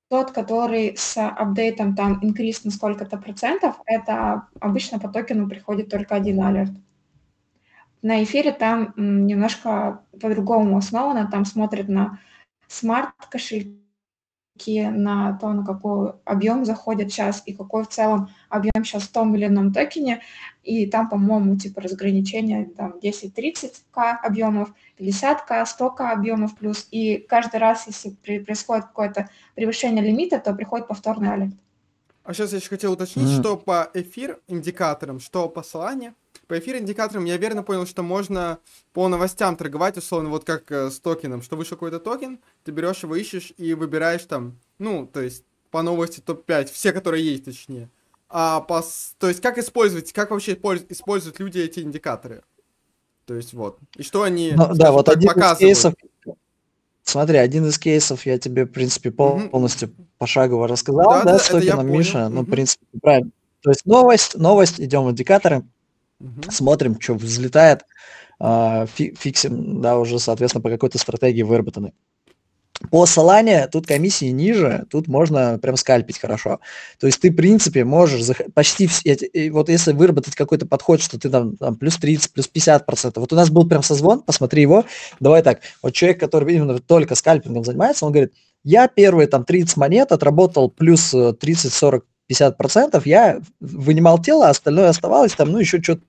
тот, который с апдейтом там increase на сколько-то процентов, это обычно по токену приходит только один алерт. На эфире там немножко по-другому основано, там смотрят на смарт-кошельки, на то, на какой объем заходит сейчас и какой в целом объем сейчас в том или ином токене. И там, по-моему, типа разграничения там 10-30к объемов, 50к, 100к объемов плюс. И каждый раз, если происходит какое-то превышение лимита, то приходит повторный алерт. А сейчас я еще хотел уточнить, что по эфир индикаторам, что по Solana. По эфир индикаторам я верно понял, что можно по новостям торговать, условно, вот как с токеном, что вышел какой-то токен, ты берешь его, ищешь и выбираешь там, ну, то есть по новости топ-5, все, которые есть, точнее. То есть как использовать, как вообще используют люди эти индикаторы? То есть вот. И что они, Ну, да, скажем вот так, один из показывают? кейсов, смотри, один из кейсов я тебе, в принципе, полностью пошагово рассказал, Да, да, да, с это я токеном понял. Миша, ну, в принципе, правильно. То есть новость, идем в индикаторы, смотрим, что взлетает, фиксим, да, уже, соответственно, по какой-то стратегии выработаны. По Solana тут комиссии ниже, тут можно прям скальпить хорошо. То есть ты, в принципе, можешь почти все, вот если выработать какой-то подход, что ты там плюс 30, плюс 50%. Вот у нас был прям созвон, посмотри его. Давай так, вот человек, который именно только скальпингом занимается, он говорит, я первые там 30 монет отработал плюс 30, 40, 50%, я вынимал тело, а остальное оставалось там, ну, еще что-то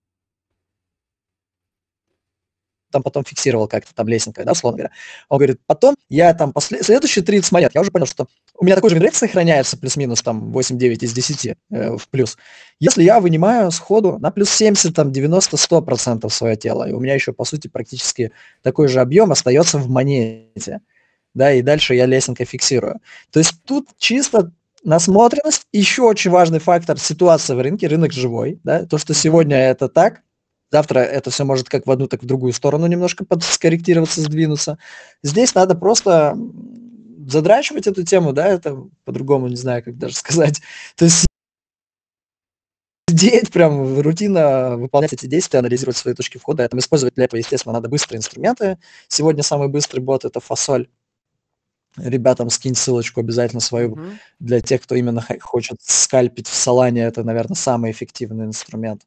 там потом фиксировал как-то там лесенкой, да, условно говоря. Он говорит, потом я там следующие 30 монет, я уже понял, что у меня такой же винрейт сохраняется плюс-минус там 8-9 из 10 в плюс. Если я вынимаю сходу на плюс 70, там 90, 100% свое тело, и у меня еще, по сути, практически такой же объем остается в монете, да, и дальше я лесенкой фиксирую. То есть тут чисто насмотренность. Еще очень важный фактор — ситуация в рынке, рынок живой, да, то, что сегодня это так, завтра это все может как в одну, так в другую сторону немножко скорректироваться, сдвинуться. Здесь надо просто задрачивать эту тему, да, это по-другому не знаю, как даже сказать. То есть сидеть, прям рутинно выполнять эти действия, анализировать свои точки входа. Там использовать для этого, естественно, надо быстрые инструменты. Сегодня самый быстрый бот — это Фасоль. Ребятам скинь ссылочку обязательно свою для тех, кто именно хочет скальпить в Solana. Это, наверное, самый эффективный инструмент.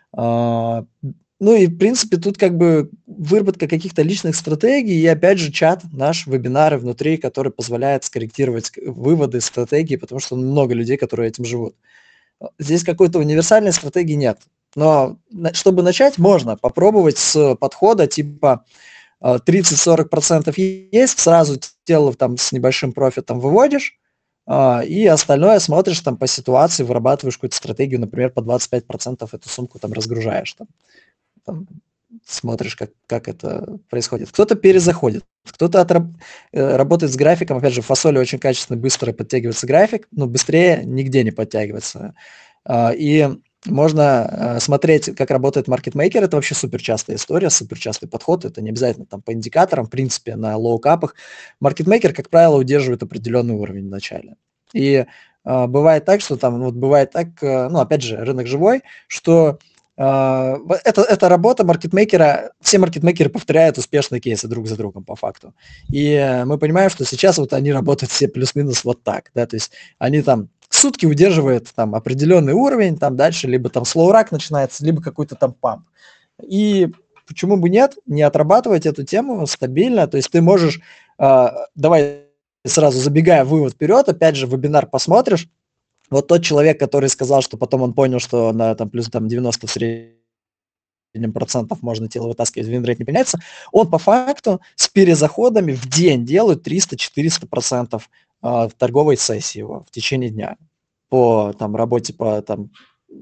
Ну и, в принципе, тут как бы выработка каких-то личных стратегий и, опять же, чат, наш, вебинары внутри, который позволяет скорректировать выводы, стратегии, потому что много людей, которые этим живут. Здесь какой-то универсальной стратегии нет. Но чтобы начать, можно попробовать с подхода типа 30-40% есть, сразу тело там с небольшим профитом выводишь, и остальное смотришь там по ситуации, вырабатываешь какую-то стратегию, например, по 25% эту сумку там разгружаешь. Там смотришь, как это происходит. Кто-то перезаходит, кто-то работает с графиком. Опять же, в Фасоле очень качественно, быстро подтягивается график, но быстрее нигде не подтягивается. И можно смотреть, как работает маркетмейкер. Это вообще супер частая история, супер частый подход. Это не обязательно там по индикаторам, в принципе, на лоу-капах. Маркетмейкер, как правило, удерживает определенный уровень в начале. И бывает так, что там, вот бывает так, ну, опять же, рынок живой, что это работа маркетмейкера, все маркетмейкеры повторяют успешные кейсы друг за другом по факту. И мы понимаем, что сейчас вот они работают все плюс-минус вот так, да, то есть они там сутки удерживают там определенный уровень, там дальше либо там слоурак начинается, либо какой-то там памп. И почему бы нет, не отрабатывать эту тему стабильно, то есть ты можешь, давай сразу забегая вывод вперед, опять же, вебинар посмотришь. Вот тот человек, который сказал, что потом он понял, что на там, плюс там, 90 в среднем процентов можно тело вытаскивать, винрейт не меняется, он по факту с перезаходами в день делает 300-400% в торговой сессии его в течение дня по там, работе по там,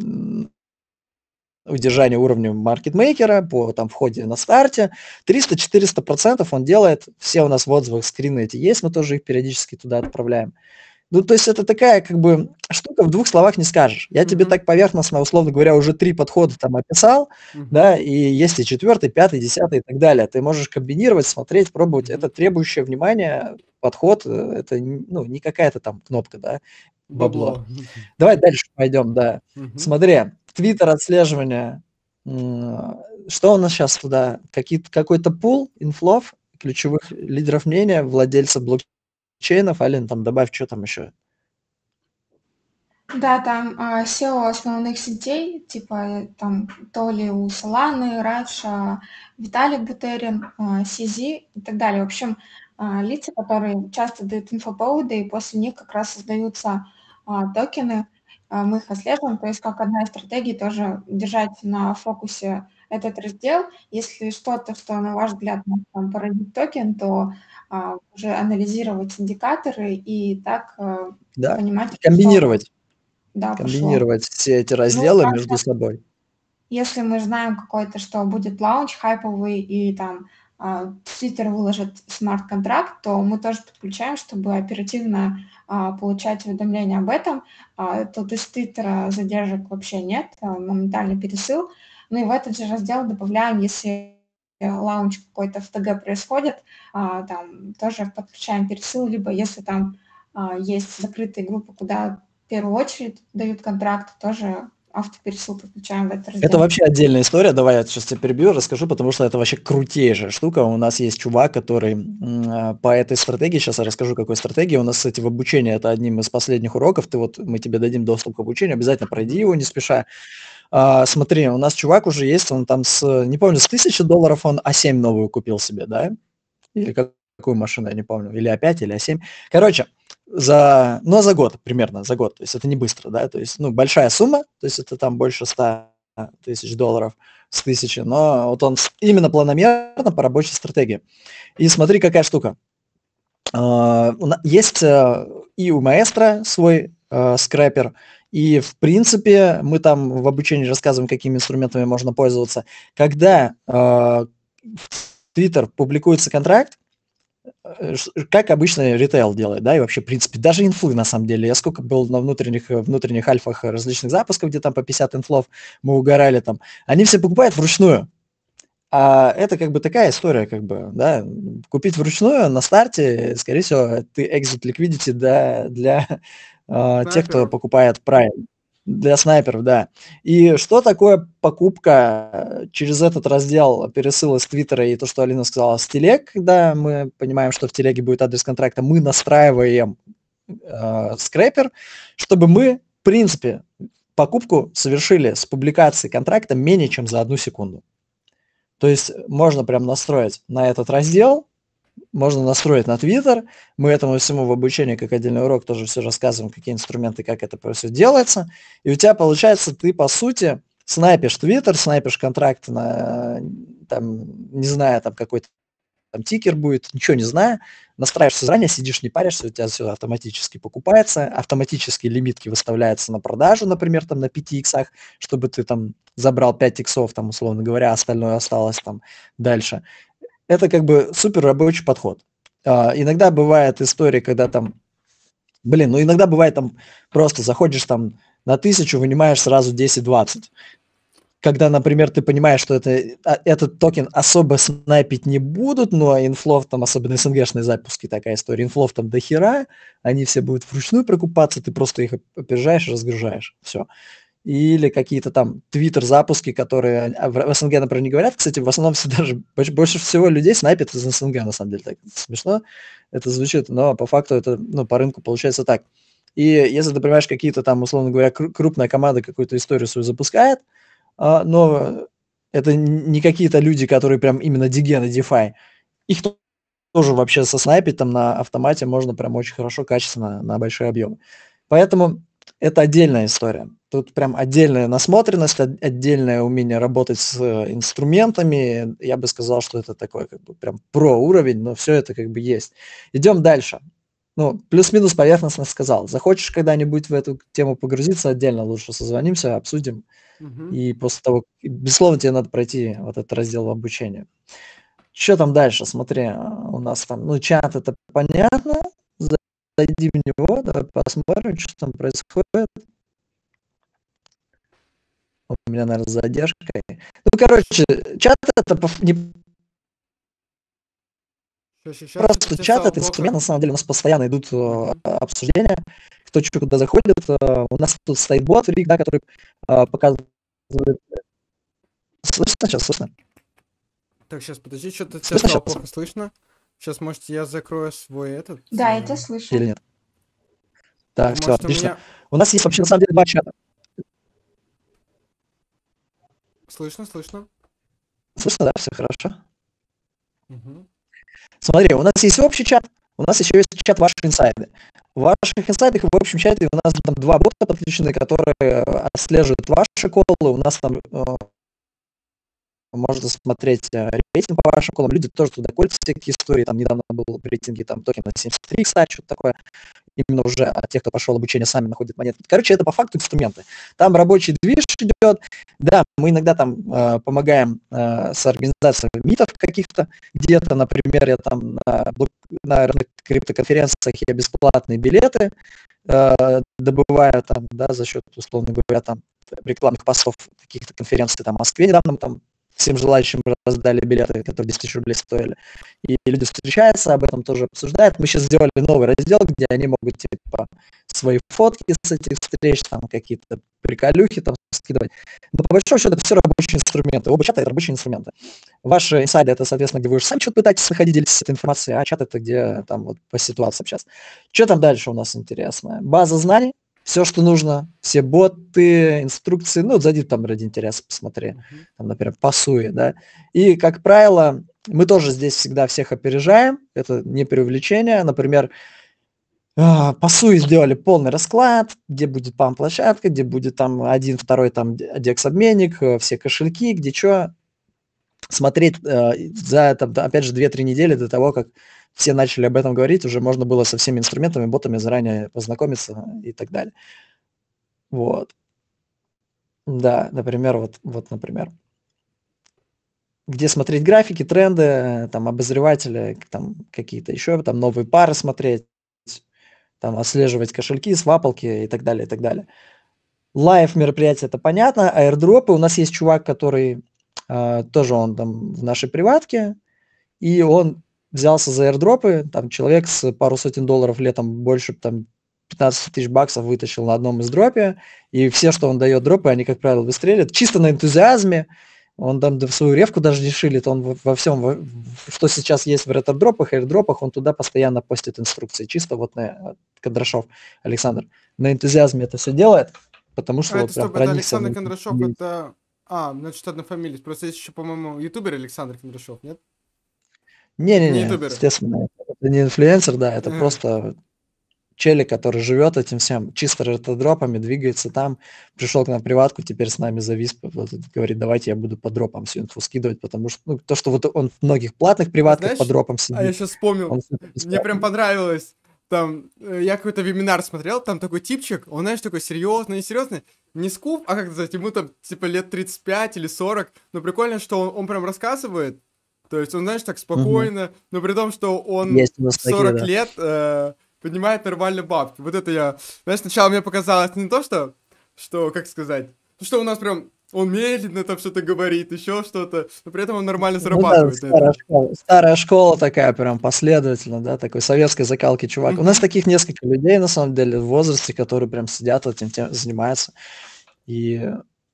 удержанию уровня маркетмейкера, по там, входе на старте. 300-400% он делает. Все у нас в отзывах скрины эти есть, мы тоже их периодически туда отправляем. Ну, то есть это такая, как бы, штука, в двух словах не скажешь. Я тебе так поверхностно, условно говоря, уже 3 подхода там описал, да, и есть и 4-й, 5-й, 10-й и так далее. Ты можешь комбинировать, смотреть, пробовать. Это требующее внимания подход, это, ну, не какая-то там кнопка, да, бабло. Давай дальше пойдем, да. Смотри, Твиттер отслеживание. Что у нас сейчас туда? Какой-то пул, инфлов, ключевых лидеров мнения, владельцев блокчейна, сайдчейнов. Алин, там добавь, что там еще. Да, там SEO основных сетей, типа там то ли у Solana, Раша, Виталий Бутерин, CZ и так далее. В общем, лица, которые часто дают инфоповоды, и после них как раз создаются токены. Мы их отслеживаем, то есть как одна из стратегий тоже держать на фокусе этот раздел. Если что-то, что, на ваш взгляд, может там породить токен, то уже анализировать индикаторы и так Да, понимать, что комбинировать. да, пошло. Комбинировать все эти Ну, разделы также, между собой. если мы знаем какой-то, что будет лаунч хайповый и там Twitter выложит смарт-контракт, то мы тоже подключаем, чтобы оперативно получать уведомления об этом. Тут из Твиттера задержек вообще нет, моментальный пересыл. Ну и в этот же раздел добавляем, если лаунч какой-то в ТГ происходит, там тоже подключаем пересыл, либо если там есть закрытые группы, куда в первую очередь дают контракт, тоже автопересыл подключаем в этот раздел. Это вообще отдельная история. Давай я сейчас тебя перебью, расскажу, потому что это вообще крутейшая штука. У нас есть чувак, который по этой стратегии, сейчас я расскажу, какой стратегии. У нас, кстати, в обучении, это одним из последних уроков. Мы тебе дадим доступ к обучению, обязательно пройди его не спеша. Смотри, у нас чувак уже есть, он там не помню, с $1000 он А7 новую купил себе, да? Или какую машину, я не помню, или А5, или А7. Короче, за год, примерно, за год, то есть это не быстро, да, то есть, большая сумма, то есть это там больше $100 000 с 1000, но вот он именно планомерно по рабочей стратегии. И смотри, какая штука. Есть и у Маэстро свой скрапер, и, в принципе, мы там в обучении рассказываем, какими инструментами можно пользоваться. Когда в Twitter публикуется контракт, как обычно ритейл делает, да, и вообще, в принципе, даже инфлы, на самом деле. Я сколько был на внутренних альфах различных запусков, где там по 50 инфлов мы угорали там, они все покупают вручную. А это как бы такая история, как бы, да, купить вручную на старте, скорее всего, ты exit liquidity, да, для тех, кто покупает Prime. Для снайперов, да. И что такое покупка через этот раздел пересыл из Твиттера и то, что Алина сказала, с телег, когда мы понимаем, что в телеге будет адрес контракта, мы настраиваем скрэпер, чтобы мы, в принципе, покупку совершили с публикацией контракта менее чем за 1 секунду. То есть можно прям настроить на этот раздел, можно настроить на Twitter. Мы этому всему в обучении, как отдельный урок, тоже все рассказываем, какие инструменты, как это все делается. И у тебя получается, ты по сути снайпишь Twitter, снайпишь контракт на, там, не знаю, там какой-то там тикер будет, ничего не знаю, настраиваешься заранее, сидишь, не паришься, у тебя все автоматически покупается, автоматически лимитки выставляются на продажу, например, там на 5 иксах, чтобы ты там забрал 5 иксов, там, условно говоря, остальное осталось там дальше. Это как бы супер рабочий подход. Иногда бывает история, когда там, иногда бывает там просто заходишь там на 1000, вынимаешь сразу 10-20. Когда, например, ты понимаешь, что этот токен особо снайпить не будут, но инфлов там, особенно СНГшные запуски, такая история, инфлов там до хера, они все будут вручную прокупаться, ты просто их опережаешь, разгружаешь, все. Или какие-то там твиттер-запуски, которые в СНГ, например, не говорят. Кстати, в основном все даже больше всего людей снайпят из СНГ, на самом деле. Так смешно это звучит, но по факту это, по рынку получается так. И если ты понимаешь, какие-то там, условно говоря, крупная команда какую-то историю свою запускает, но это не какие-то люди, которые прям именно дигены DeFi, их тоже вообще соснайпить там на автомате можно прям очень хорошо, качественно, на большие объемы. Поэтому это отдельная история. Тут прям отдельная насмотренность, отдельное умение работать с инструментами. Я бы сказал, что это такой как бы прям про-уровень, но все это как бы есть. Идем дальше. Плюс-минус поверхностно сказал. Захочешь когда-нибудь в эту тему погрузиться, отдельно лучше созвонимся, обсудим. И после того, безусловно, тебе надо пройти вот этот раздел в обучении. Что там дальше? Смотри, у нас там, чат это понятно. Зайди в него, давай посмотрим, что там происходит. У меня, наверное, с задержкой. Короче, чат это не просто чат, это инструмент, на самом деле у нас постоянно идут обсуждения, кто что куда заходит. У нас тут стоит бот, да, который показывает... Слышно сейчас, слышно? Так, сейчас, подожди, что-то тебя стало плохо слышно. Сейчас, может, я закрою свой этот... Да, я тебя слышу. Или нет? Так, все, Может, у отлично. меня... У нас есть вообще на самом деле два чата. Слышно, слышно. Слышно, да, все хорошо. Мгм. Смотри, у нас есть общий чат, у нас еще есть чат «Ваши инсайды». В ваших инсайдах и в общем чате у нас там 2 бота подключены, которые отслеживают ваши колы. У нас там можно смотреть рейтинг по вашим колам. Люди тоже туда колят всякие истории. Там недавно был в рейтинге там токен на 73 икса, что-то такое. Именно уже от тех, кто пошел обучение, сами находят монеты. Короче, это по факту инструменты. Там рабочий движ идет. Да, мы иногда там помогаем с организацией митов каких-то. Где-то, например, я там на разных криптоконференциях я бесплатные билеты добываю там, да, за счет, условно говоря, там рекламных постов каких-то конференций там в Москве недавно мы там всем желающим раздали билеты, которые 10 тысяч рублей стоили. И люди встречаются, об этом тоже обсуждают. Мы сейчас сделали новый раздел, где они могут типа свои фотки с этих встреч, там какие-то приколюхи там скидывать. Но по большому счету это все рабочие инструменты. Оба чата — это рабочие инструменты. Ваши инсайды — это, соответственно, где вы уже сами что-то пытаетесь находить, делитесь этой информацией, а чат — это где там вот по ситуации сейчас. Что там дальше у нас интересное? База знаний, все, что нужно, все боты, инструкции, ну, зайди там ради интереса, посмотри, там, например, по суе, да. И, как правило, мы тоже здесь всегда всех опережаем, это не преувеличение, например, по суе сделали полный расклад, где будет пам-площадка, где будет там один, второй там DEX-обменник, все кошельки, где что, смотреть за, там, опять же, 2-3 недели до того, как все начали об этом говорить, уже можно было со всеми инструментами, ботами заранее познакомиться и так далее. Вот. Да, например, вот, например. Где смотреть графики, тренды, там, обозреватели, там, какие-то еще, там, новые пары смотреть, там, отслеживать кошельки, свапалки и так далее, и так далее. Лайв мероприятия — это понятно, аирдропы. У нас есть чувак, который тоже он там в нашей приватке, и он взялся за аирдропы, там человек с пару сотен долларов летом больше там 15 тысяч баксов вытащил на одном из дропе, и все, что он дает дропы, они, как правило, выстреливают. Чисто на энтузиазме, он там свою ревку даже не шилит, он во всем, что сейчас есть в ретро-дропах, аирдропах, он туда постоянно постит инструкции. Чисто вот на Кондрашов Александр на энтузиазме это все делает, потому что А вот это прям стоп, это проникся. Александр Кондрашов, это... значит, одна фамилия. Просто есть еще, по-моему, ютубер Александр Кондрашов, нет? Не Не-не-не, ютубер. естественно, это не инфлюенсер, да, это просто челик, который живет этим всем, чисто ретро-дропами, двигается там, пришел к нам в приватку, теперь с нами завис, вот, говорит, давайте я буду по дропам всю инфу скидывать, потому что, ну, то, что вот он в многих платных приватках по дропам А я сидит, сейчас вспомнил, он мне прям понравилось. Там, я какой-то вебинар смотрел, там такой типчик, он, знаешь, такой серьезный, не серьезный, не скуп, а как сказать, ему там, типа, лет 35 или 40, но прикольно, что он прям рассказывает, то есть он, знаешь, так спокойно, но при том, что он Есть у нас в 40 такие, лет поднимает нормально бабки. Вот это я, знаешь, сначала мне показалось не то, что, как сказать, что у нас прям он медленно там что-то говорит, еще что-то, но при этом он нормально зарабатывает. Ну, да, старая школа такая прям последовательно, да, такой советской закалки чувак. У нас таких несколько людей, на самом деле, в возрасте, которые прям сидят этим, занимаются и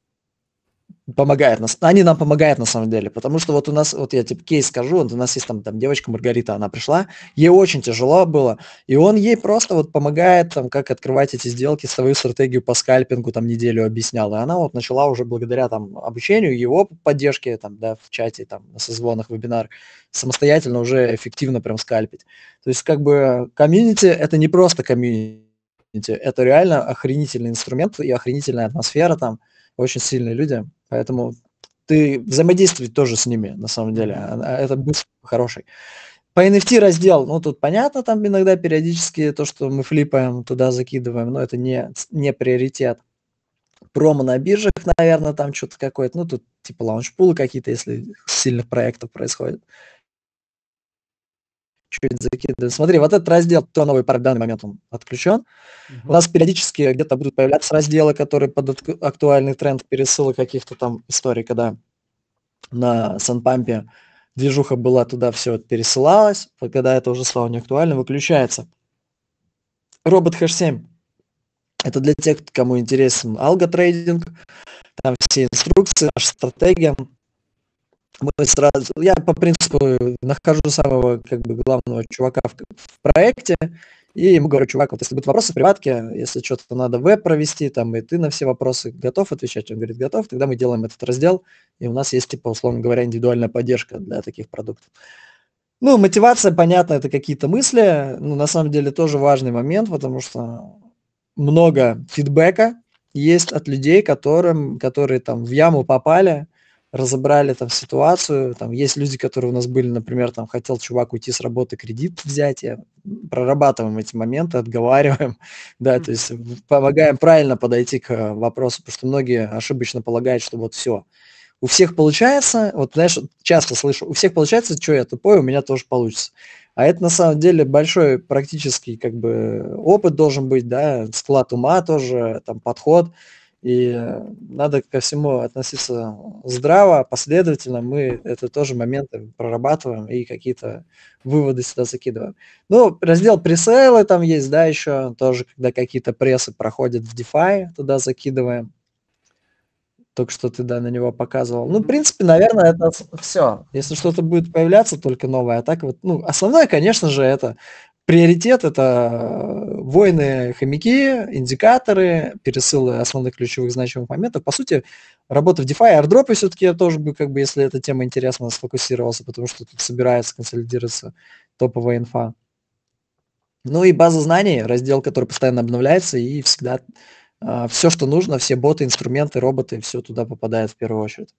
помогают нас. Они нам помогают на самом деле, потому что вот у нас, вот я типа кейс скажу, вот у нас есть там девочка Маргарита, она пришла, ей очень тяжело было, и он ей просто вот помогает там, как открывать эти сделки, свою стратегию по скальпингу там неделю объяснял, и она вот начала уже благодаря там обучению, его поддержке там, да, в чате, там, на созвонах, вебинар, самостоятельно уже эффективно прям скальпить. То есть как бы комьюнити — это не просто комьюнити, это реально охренительный инструмент и охренительная атмосфера там, очень сильные люди, поэтому ты взаимодействовать тоже с ними, на самом деле, это буст хороший. По NFT раздел, ну, тут понятно, там иногда периодически то, что мы флипаем, туда закидываем, но это не приоритет. Промо на биржах, наверное, там что-то какое-то, ну, тут типа лаунчпулы какие-то, если сильных проектов происходит. Чуть закидываю. Смотри, вот этот раздел, кто новый пар в данный момент он отключен. У нас периодически где-то будут появляться разделы, которые под актуальный тренд пересылок каких-то там историй, когда на Санпампе движуха была, туда все пересылалось, когда это уже стало не актуально, выключается. Робот хэш 7. Это для тех, кому интересен алготрейдинг, там все инструкции, наша стратегия. Мы сразу, я по принципу нахожу самого как бы главного чувака в проекте, и ему говорю: чувак, вот если будут вопросы в приватке, если что-то надо веб провести, там, и ты на все вопросы готов отвечать? Он говорит: готов, тогда мы делаем этот раздел, и у нас есть, типа, условно говоря, индивидуальная поддержка для таких продуктов. Ну, мотивация, понятно, это какие-то мысли, ну, на самом деле тоже важный момент, потому что много фидбэка есть от людей, которые там в яму попали, разобрали там ситуацию. Там есть люди, которые у нас были, например, там хотел чувак уйти с работы, кредит взять, прорабатываем эти моменты, отговариваем, да, то есть помогаем правильно подойти к вопросу, потому что многие ошибочно полагают, что вот все, у всех получается, вот знаешь, часто слышу, у всех получается, что я тупой, у меня тоже получится. А это на самом деле большой практический как бы опыт должен быть, да, склад ума тоже, там подход. И надо ко всему относиться здраво, последовательно. Мы это тоже моменты прорабатываем и какие-то выводы сюда закидываем. Ну, раздел пресейлы там есть, да, еще тоже, когда какие-то прессы проходят в DeFi, туда закидываем. Только что ты, да, на него показывал. Ну, в принципе, наверное, это все. Если что-то будет появляться, только новое. А так вот, ну, основное, конечно же, это приоритет, это войны, хомяки, индикаторы, пересылы основных ключевых значимых моментов. По сути, работа в DeFi, airdropы все-таки я тоже бы, как бы, если эта тема интересна, сфокусировался, потому что тут собирается, консолидируется топовая инфа. Ну и база знаний, раздел, который постоянно обновляется, и всегда все, что нужно, все боты, инструменты, роботы, все туда попадает в первую очередь.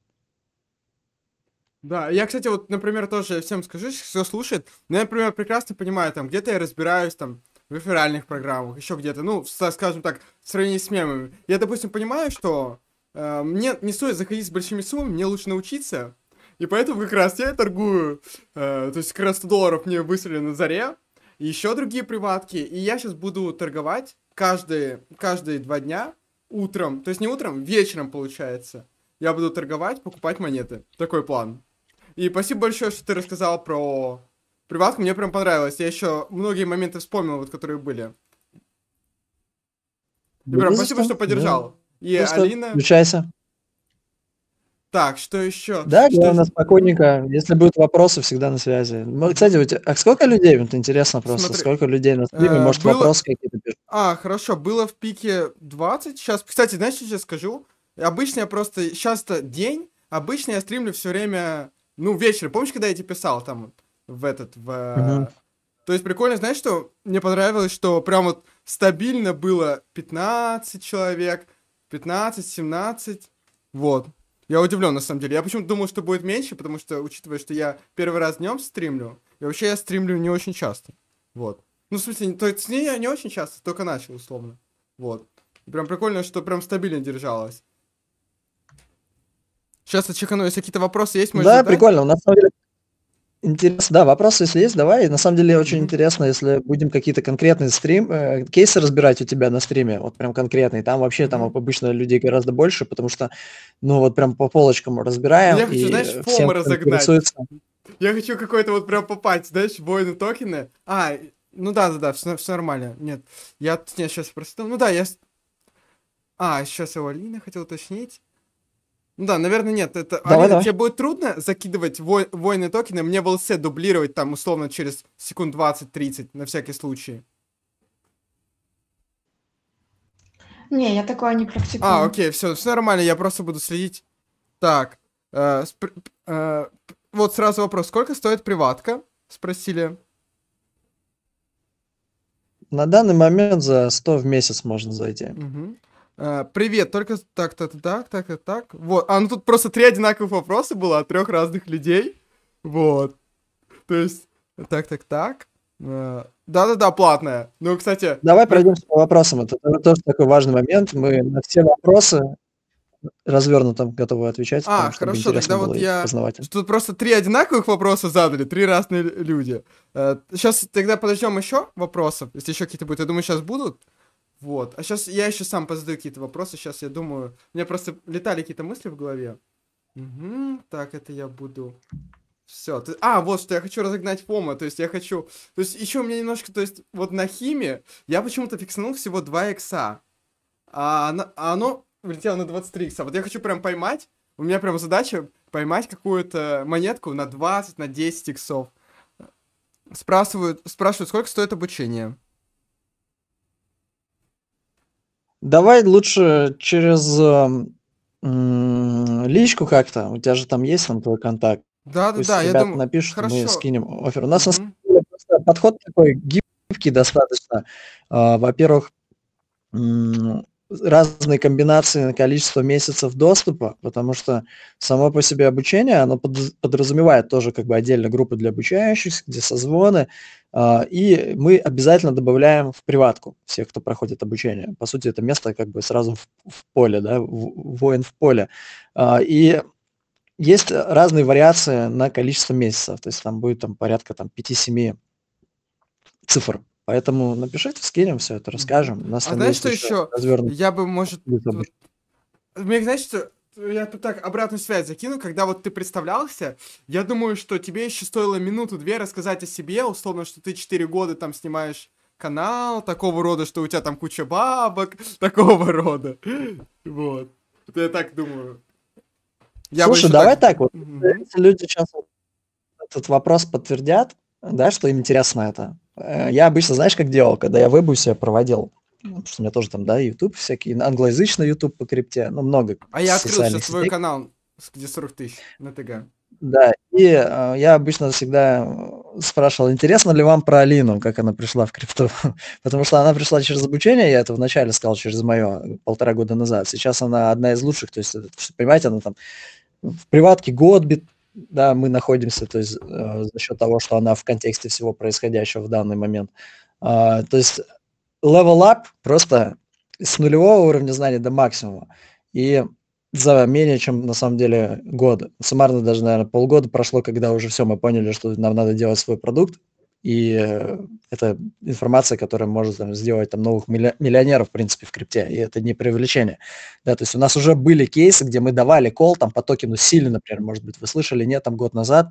Да, я, кстати, вот, например, тоже всем скажу, кто слушает, ну, я, например, прекрасно понимаю, там, где-то я разбираюсь, там, в реферальных программах, еще где-то, ну, скажем так, в сравнении с мемами. Я, допустим, понимаю, что мне не стоит заходить с большими суммами, мне лучше научиться, и поэтому как раз я торгую, то есть как раз $100 мне выстрелили на заре, и еще другие приватки, и я сейчас буду торговать каждые 2 дня утром, то есть не утром, вечером, получается. Я буду торговать, покупать монеты. Такой план. И спасибо большое, что ты рассказал про приватку. Мне прям понравилось. Я еще многие моменты вспомнил, вот, которые были. И прям спасибо, что поддержал. И Алина. Включайся. Так, что еще? Да, главное, спокойненько. Если будут вопросы, всегда на связи. Кстати, а сколько людей? Вот интересно просто, Смотри, сколько людей на стриме? Может, вопросы какие-то пишут? Хорошо, было в пике 20. Сейчас, кстати, знаешь, что я скажу? Обычно я просто... Сейчас-то день. Обычно я стримлю все время... Ну, вечером. Помнишь, когда я тебе писал там То есть прикольно, знаешь, что мне понравилось, что прям вот стабильно было 15 человек, 15-17. Вот. Я удивлен, на самом деле. Я почему-то думал, что будет меньше, потому что, учитывая, что я первый раз днем стримлю, и вообще я стримлю не очень часто. Вот. Ну, в смысле, то есть не очень часто, только начал, условно. Вот. И прям прикольно, что прям стабильно держалось. Сейчас я чекану, если какие-то вопросы есть, можешь Да, задать? прикольно. На самом деле интересно. Да, вопросы, если есть, давай. На самом деле очень интересно, если будем какие-то конкретные кейсы разбирать у тебя на стриме, вот прям конкретные. Там вообще там обычно людей гораздо больше, потому что, ну вот прям по полочкам разбираем. Я хочу, и знаешь, всем, фомы кто разогнать. интересуется. Я хочу какой-то вот прям попасть, знаешь, воины токены. Ну да, все нормально. Нет, нет, сейчас просто... Ну да, сейчас у Алины хотел уточнить. Ну да, наверное, нет. Это, Алина, тебе будет трудно закидывать воины токены? Мне был сет дублировать там условно через секунд 20-30, на всякий случай. Не, я такое не практикую. Окей, все нормально, я просто буду следить. Так, вот сразу вопрос. Сколько стоит приватка? Спросили. На данный момент за 100 в месяц можно зайти. Привет, только так. Вот, ну тут просто 3 одинаковых вопроса было от 3 разных людей. Вот. То есть, так. Да, платная. Ну, кстати... Давай пройдемся по вопросам. Это тоже такой важный момент. Мы на все вопросы развернуто готовы отвечать, чтобы хорошо, интересно тогда было вот и познавательно. Тут просто 3 одинаковых вопроса задали, 3 разные люди. Сейчас тогда подождем еще вопросов, если еще какие-то будут. Я думаю, сейчас будут. Вот. А сейчас я еще сам позадаю какие-то вопросы. Сейчас я думаю... У меня просто летали какие-то мысли в голове. Так, это я буду... Все. Вот что я хочу разогнать фома. То есть я хочу... То есть еще у меня немножко... То есть вот на химе я почему-то фиксанул всего 2 икса. А оно влетело на 23 икса. Вот я хочу прям поймать. У меня прям задача поймать какую-то монетку на 20, на 10 иксов. Спрашивают, сколько стоит обучение. Давай лучше через личку как-то. У тебя же там есть там твой контакт. Пусть Да-да-да, я ребята думаю, напишут, мы хорошо. скинем оффер. У нас на самом Мгм. деле просто подход такой гибкий достаточно. Во-первых, разные комбинации на количество месяцев доступа, потому что само по себе обучение, оно подразумевает тоже как бы отдельно группы для обучающихся, где созвоны, и мы обязательно добавляем в приватку всех, кто проходит обучение. По сути, это место как бы сразу в поле, да, воин в поле. И есть разные вариации на количество месяцев, то есть там будет там порядка там 5-7 цифр. Поэтому напишите, скинем все это, Мгм. расскажем. У нас А там знаешь, есть что еще еще? развернутый Я бы, может, обучение. мне, знаешь, что я тут так обратную связь закину, когда вот ты представлялся, я думаю, что тебе еще стоило минуту-две рассказать о себе, условно, что ты 4 года там снимаешь канал такого рода, что у тебя там куча бабок, такого рода. Вот. Это я так думаю. Я бы Слушай, еще давай так... так вот, Мгм. если люди сейчас этот вопрос подтвердят, да, что им интересно это. Я обычно, знаешь, как делал, когда я вебу себе проводил, потому что у меня тоже там, да, YouTube всякие, англоязычный YouTube по крипте, ну, много А я открыл сейчас социальных твой сетей. канал, где 40 тысяч на ТГ. Да, и я обычно всегда спрашивал, интересно ли вам про Алину, как она пришла в крипту, потому что она пришла через обучение, я это вначале сказал, через мое 1,5 года назад, сейчас она одна из лучших, то есть, понимаете, она там в приватке Godbit, да, мы находимся, то есть за счет того, что она в контексте всего происходящего в данный момент. То есть level up просто с нулевого уровня знаний до максимума. И за менее чем, на самом деле, год. Суммарно даже, наверное, полгода прошло, когда уже все, мы поняли, что нам надо делать свой продукт. И это информация, которая может там, сделать там, новых миллионеров, в принципе, в крипте. И это не преувеличение. Да, то есть у нас уже были кейсы, где мы давали кол там, по токену сильно, например, может быть, вы слышали, нет, там год назад.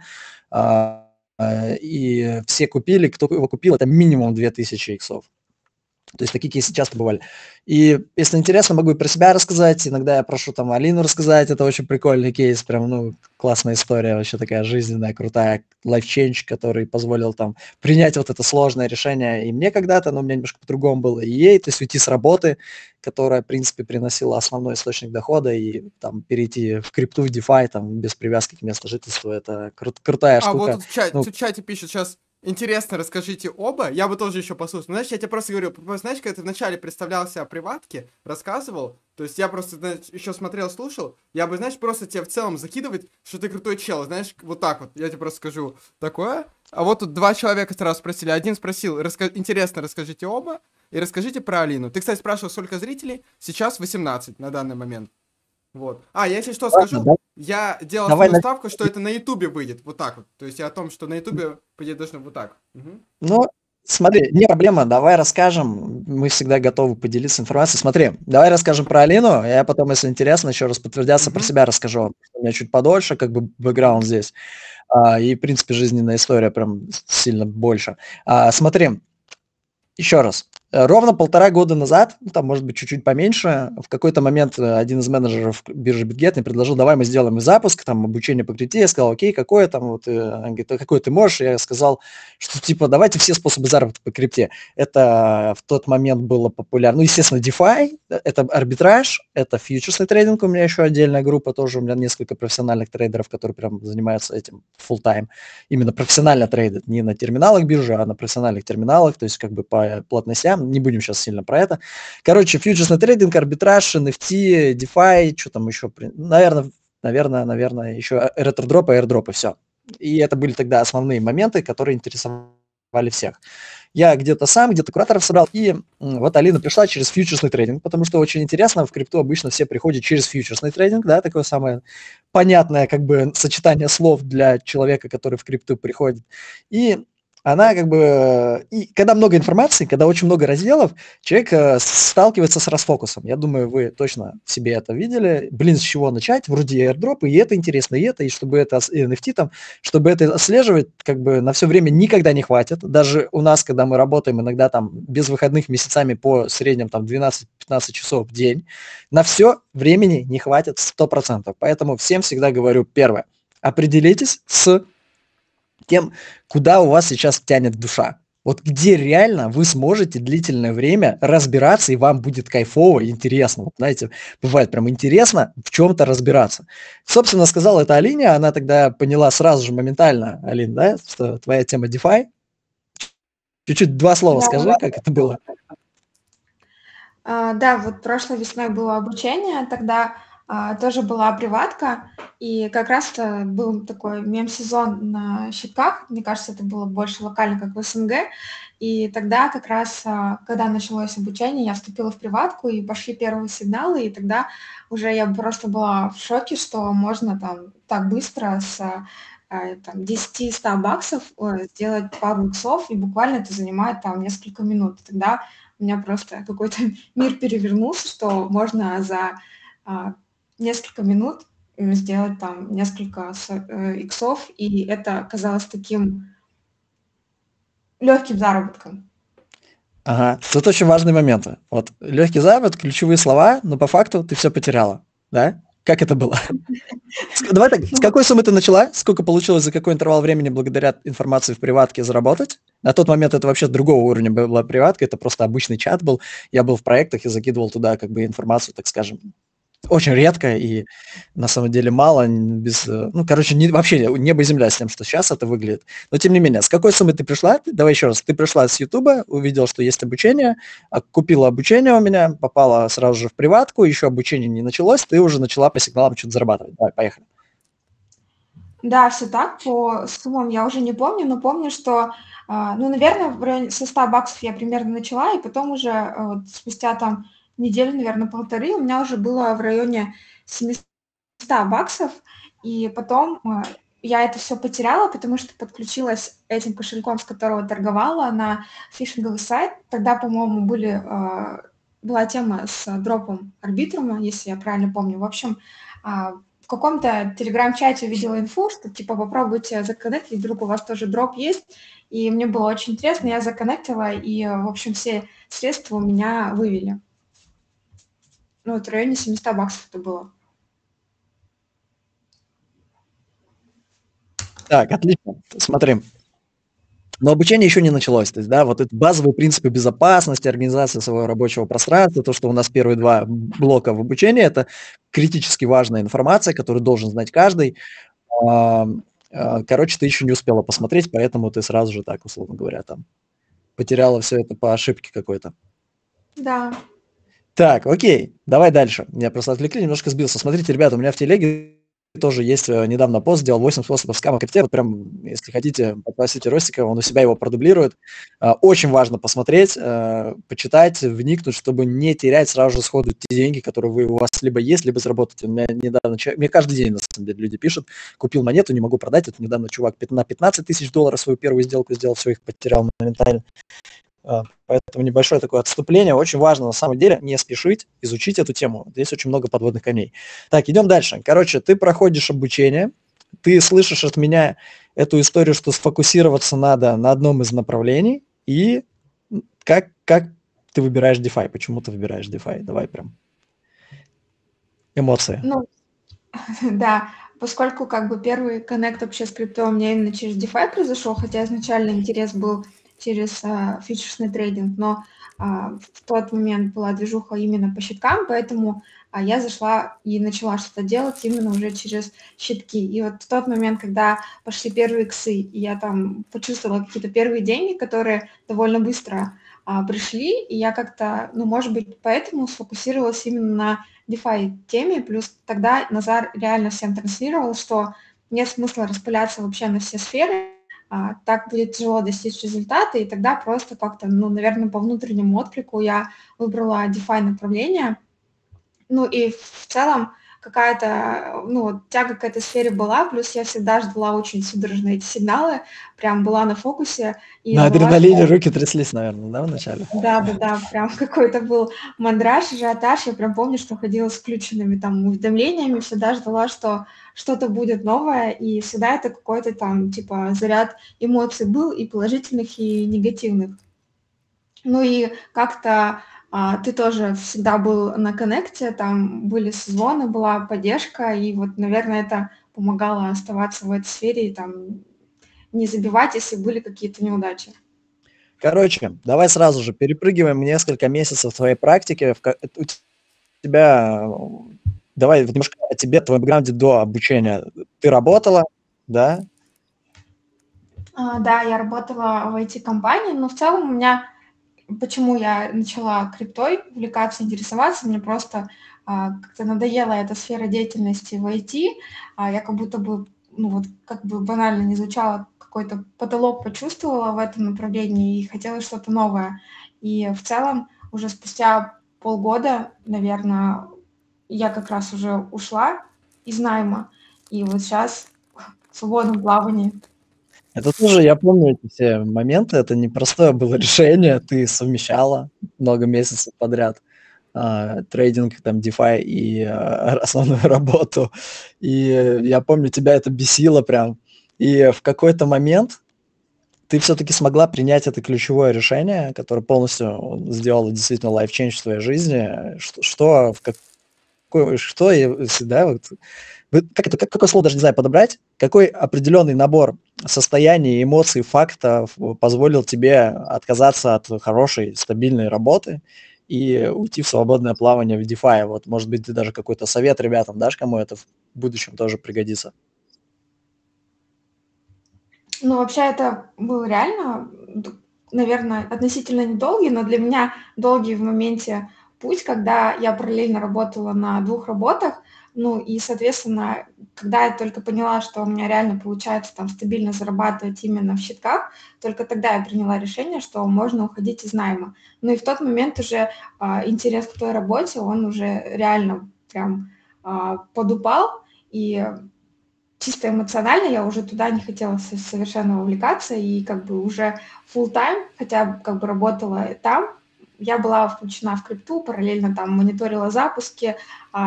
И все купили, кто его купил, это минимум 2000 иксов. То есть такие кейсы часто бывали. И если интересно, могу и про себя рассказать. Иногда я прошу там Алину рассказать. Это очень прикольный кейс. Прям, ну, классная история. Вообще такая жизненная, крутая. Life change, который позволил там принять вот это сложное решение. И мне когда-то, но у меня немножко по-другому было. И ей, то есть уйти с работы, которая, в принципе, приносила основной источник дохода, и там перейти в крипту, в DeFi, там, без привязки к месту жительства. Это крутая А вот штука. тут Ну, в чате пишут сейчас, интересно, расскажите оба. Я бы тоже еще послушал. Знаешь, я тебе просто говорю, знаешь, когда ты вначале представлялся о приватке, рассказывал, то есть я просто, знаешь, еще смотрел, слушал, я бы, знаешь, просто тебе в целом закидывать, что ты крутой чел, знаешь, вот так вот. Я тебе просто скажу такое. А вот тут два человека сразу спросили. Один спросил, интересно, расскажите оба, и расскажите про Алину. Ты, кстати, спрашивал, сколько зрителей? Сейчас 18 на данный момент. Вот. А, я если что ладно, скажу, я делал давай основную ставку, что это на Ютубе выйдет. Вот так вот. То есть я о том, что на Ютубе, по идее, должно вот так. Мгм. Ну, смотри, не проблема, давай расскажем. Мы всегда готовы поделиться информацией. Смотри, давай расскажем про Алину, я потом, если интересно, еще раз подтвердятся, про Мгм. себя расскажу. У меня чуть подольше, как бы, Мгм. бэкграунд здесь. И, в принципе, жизненная история прям сильно больше. Смотри, еще раз. Ровно 1,5 года назад, ну, там, может быть, чуть-чуть поменьше, в какой-то момент один из менеджеров биржи BitGet мне предложил, давай мы сделаем запуск, там, обучение по крипте. Я сказал, окей, какое там, вот, он говорит, а какой ты можешь? Я сказал, что, типа, давайте все способы заработка по крипте. Это в тот момент было популярно. Ну, естественно, DeFi, это арбитраж, это фьючерсный трейдинг, у меня еще отдельная группа, тоже у меня несколько профессиональных трейдеров, которые прям занимаются этим full-time. Именно профессионально трейдят, не на терминалах биржи, а на профессиональных терминалах, то есть как бы по плотностям, не будем сейчас сильно про это. Короче, фьючерсный трейдинг, арбитраж, NFT, DeFi, что там еще, наверное, еще ретродропы, airdropы, все. И это были тогда основные моменты, которые интересовали всех. Я где-то сам, где-то кураторов собрал, и вот Алина пришла через фьючерсный трейдинг, потому что очень интересно, в крипту обычно все приходят через фьючерсный трейдинг, да, такое самое понятное как бы сочетание слов для человека, который в крипту приходит. И она как бы... И когда много информации, когда очень много разделов, человек сталкивается с расфокусом. Я думаю, вы точно в себе это видели. Блин, с чего начать? Вроде airdrop, и это интересно, и чтобы это NFT там, чтобы это отслеживать, как бы на все время никогда не хватит. Даже у нас, когда мы работаем иногда там без выходных месяцами по среднем там 12-15 часов в день, на все времени не хватит 100%. Поэтому всем всегда говорю, первое, определитесь с тем, куда у вас сейчас тянет душа. Вот где реально вы сможете длительное время разбираться, и вам будет кайфово и интересно. Вот, знаете, бывает прям интересно в чем-то разбираться. Собственно, сказала это Алине, она тогда поняла сразу же моментально, Алин, да, что твоя тема DeFi. Чуть-чуть 2 слова Да, скажи, как это было. Да, вот прошлой весной было обучение, тогда тоже была приватка, и как раз был такой мем-сезон на щитках, мне кажется, это было больше локально, как в СНГ, и тогда как раз, когда началось обучение, я вступила в приватку, и пошли первые сигналы, и тогда уже я просто была в шоке, что можно там так быстро с там, 10-100 баксов сделать пару иксов, и буквально это занимает там несколько минут. Тогда у меня просто какой-то мир перевернулся, что можно за несколько минут сделать там несколько иксов, и это казалось таким легким заработком. Ага, тут очень важные моменты. Вот легкий заработок, ключевые слова, но по факту ты все потеряла, да? Как это было? Давай так, с какой суммы ты начала? Сколько получилось за какой интервал времени благодаря информации в приватке заработать? На тот момент это вообще другого уровня была приватка, это просто обычный чат был. Я был в проектах и закидывал туда как бы информацию, так скажем, очень редко и на самом деле мало, вообще небо и земля с тем, что сейчас это выглядит. Но тем не менее, с какой суммы ты пришла? Давай еще раз. Ты пришла с Ютуба, увидела, что есть обучение, купила обучение у меня, попала сразу же в приватку, еще обучение не началось, ты уже начала по сигналам что-то зарабатывать. Давай, поехали. Да, все так. По суммам я уже не помню, но помню, что, наверное, в районе со 100 баксов я примерно начала, и потом уже вот спустя там неделю, наверное, полторы, у меня уже было в районе 700 баксов, и потом я это все потеряла, потому что подключилась этим кошельком, с которого торговала, на фишинговый сайт. Тогда, по-моему, была тема с дропом арбитрума, если я правильно помню. В общем, в каком-то телеграм-чате увидела инфу, что типа попробуйте законнектить, вдруг у вас тоже дроп есть. И мне было очень интересно, я законнектила, и, в общем, все средства у меня вывели. Ну, вот в районе 700 баксов это было. Так, отлично. Смотри. Но обучение еще не началось. То есть, да, вот это базовые принципы безопасности, организации своего рабочего пространства, то, что у нас первые 2 блока в обучении, это критически важная информация, которую должен знать каждый. Короче, ты еще не успела посмотреть, поэтому ты сразу же так, условно говоря, там потеряла все это по ошибке какой-то. Да. Так, окей, давай дальше. Меня просто отвлекли, немножко сбился. Смотрите, ребята, у меня в телеге тоже есть, недавно пост сделал 8 способов скама крипте. Вот прям, если хотите, попросите Ростика, он у себя его продублирует. Очень важно посмотреть, почитать, вникнуть, чтобы не терять сразу же сходу те деньги, которые у вас либо есть, либо заработаете. У меня недавно, мне каждый день, на самом деле, люди пишут, купил монету, не могу продать. Вот недавно чувак на 15 тысяч долларов свою первую сделку сделал, все их потерял моментально. Поэтому небольшое такое отступление. Очень важно, на самом деле, не спешить, изучить эту тему. Здесь очень много подводных камней. Так, идем дальше. Короче, ты проходишь обучение, ты слышишь от меня эту историю, что сфокусироваться надо на одном из направлений. И как ты выбираешь DeFi? Почему ты выбираешь DeFi? Давай прям эмоции. Ну, да, поскольку как бы первый коннект вообще с крипто у меня именно через DeFi произошел, хотя изначально интерес был через фьючерсный трейдинг, но в тот момент была движуха именно по щиткам, поэтому я зашла и начала что-то делать именно уже через щитки. И вот в тот момент, когда пошли первые иксы, и я там почувствовала какие-то первые деньги, которые довольно быстро пришли, и я как-то, может быть, поэтому сфокусировалась именно на DeFi теме, плюс тогда Назар реально всем транслировал, что нет смысла распыляться вообще на все сферы, так будет тяжело достичь результата, и тогда просто как-то, наверное, по внутреннему отклику я выбрала DeFi направление. Ну и в целом какая-то, тяга к этой сфере была, плюс я всегда ждала очень судорожно эти сигналы, прям была на фокусе, и На я была адреналине руки тряслись, наверное, да, вначале? да, прям какой-то был мандраж, ажиотаж. Я прям помню, что ходила с включенными там уведомлениями, всегда ждала, что что-то будет новое, и всегда это какой-то там, типа, заряд эмоций был, и положительных, и негативных. Ну и как-то ты тоже всегда был на коннекте, там были созвоны, была поддержка, и вот, наверное, это помогало оставаться в этой сфере и там не забивать, если были какие-то неудачи. Короче, давай сразу же перепрыгиваем несколько месяцев твоей практики. У тебя, давай вот немножко о тебе, о твоем бэкграунде до обучения. Ты работала, да? Да, я работала в IT-компании, но в целом у меня почему я начала криптой увлекаться, интересоваться, мне просто как-то надоела эта сфера деятельности в IT, я как будто бы, ну вот, как бы банально не звучало, какой-то потолок почувствовала в этом направлении и хотела что-то новое. И в целом уже спустя полгода, наверное, я как раз уже ушла из найма, и вот сейчас в свободном плавании. Это тоже, я помню эти все моменты, это непростое было решение, ты совмещала много месяцев подряд трейдинг, там, DeFi и основную работу. И я помню, тебя это бесило прям. И в какой-то момент ты все-таки смогла принять это ключевое решение, которое полностью сделало действительно life change в твоей жизни. Да, вот, какое слово даже не знаю подобрать, какой определенный набор состояний, эмоций, фактов позволил тебе отказаться от хорошей, стабильной работы и уйти в свободное плавание в DeFi. Вот, может быть, ты даже какой-то совет ребятам дашь, кому это в будущем тоже пригодится. Ну, вообще это был реально, наверное, относительно недолгий, но для меня долгий в моменте путь, когда я параллельно работала на 2 работах. Ну и, соответственно, когда я только поняла, что у меня реально получается там стабильно зарабатывать именно в счетках, только тогда я приняла решение, что можно уходить из найма. Ну и в тот момент уже интерес к той работе, он уже реально прям подупал, и чисто эмоционально я уже туда не хотела совершенно вовлекаться, и как бы уже full time, хотя как бы работала там, я была включена в крипту, параллельно там мониторила запуски,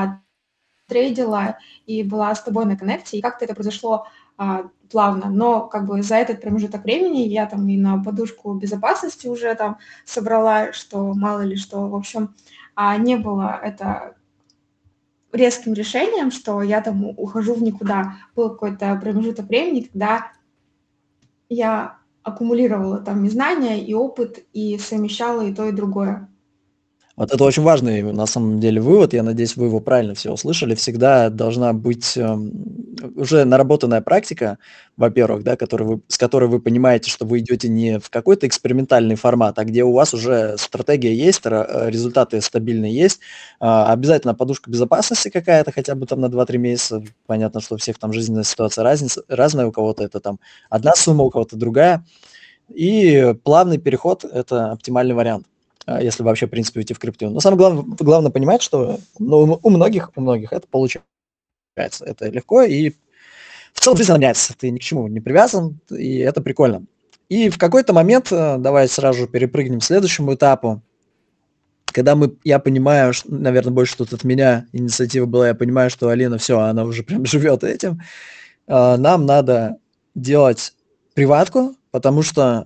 трейдила и была с тобой на коннекте, и как-то это произошло плавно, но как бы за этот промежуток времени я там и на подушку безопасности уже там собрала, что мало ли что, в общем, не было это резким решением, что я там ухожу в никуда. Был какой-то промежуток времени, когда я аккумулировала там и знания, и опыт, и совмещала и то, и другое. Вот это очень важный, на самом деле, вывод. Я надеюсь, вы его правильно все услышали. Всегда должна быть уже наработанная практика, во-первых, да, с которой вы понимаете, что вы идете не в какой-то экспериментальный формат, а где у вас уже стратегия есть, результаты стабильные есть. Обязательно подушка безопасности какая-то, хотя бы там на 2-3 месяца. Понятно, что у всех там жизненная ситуация разная, у кого-то это там одна сумма, у кого-то другая. И плавный переход – это оптимальный вариант, если вообще, в принципе, уйти в крипту. Но самое главное понимать, что у многих это получается. Это легко, и в целом жизнь меняется. Ты ни к чему не привязан, и это прикольно. И в какой-то момент, давай сразу же перепрыгнем к следующему этапу, когда я понимаю, что, наверное, больше тут от меня инициатива была, я понимаю, что Алина, все, она уже прям живет этим, нам надо делать приватку, потому что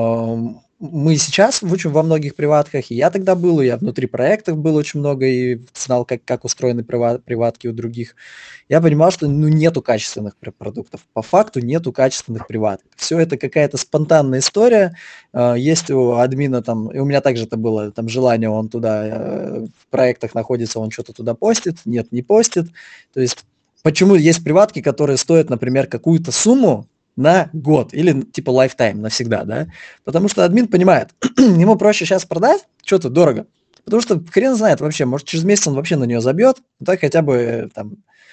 мы сейчас учим во многих приватках, и я тогда был, и я внутри проектов был очень много, и знал, как устроены приватки у других. Я понимал, что нету качественных продуктов. По факту нету качественных приваток. Все это какая-то спонтанная история. Есть у админа там, и у меня также это было, там желание, он туда в проектах находится, он что-то туда постит, нет, не постит. То есть почему есть приватки, которые стоят, например, какую-то сумму на год или типа lifetime, навсегда, да? Потому что админ понимает, ему проще сейчас продать, что-то дорого, потому что хрен знает вообще, может через месяц он вообще на нее забьет, так хотя бы там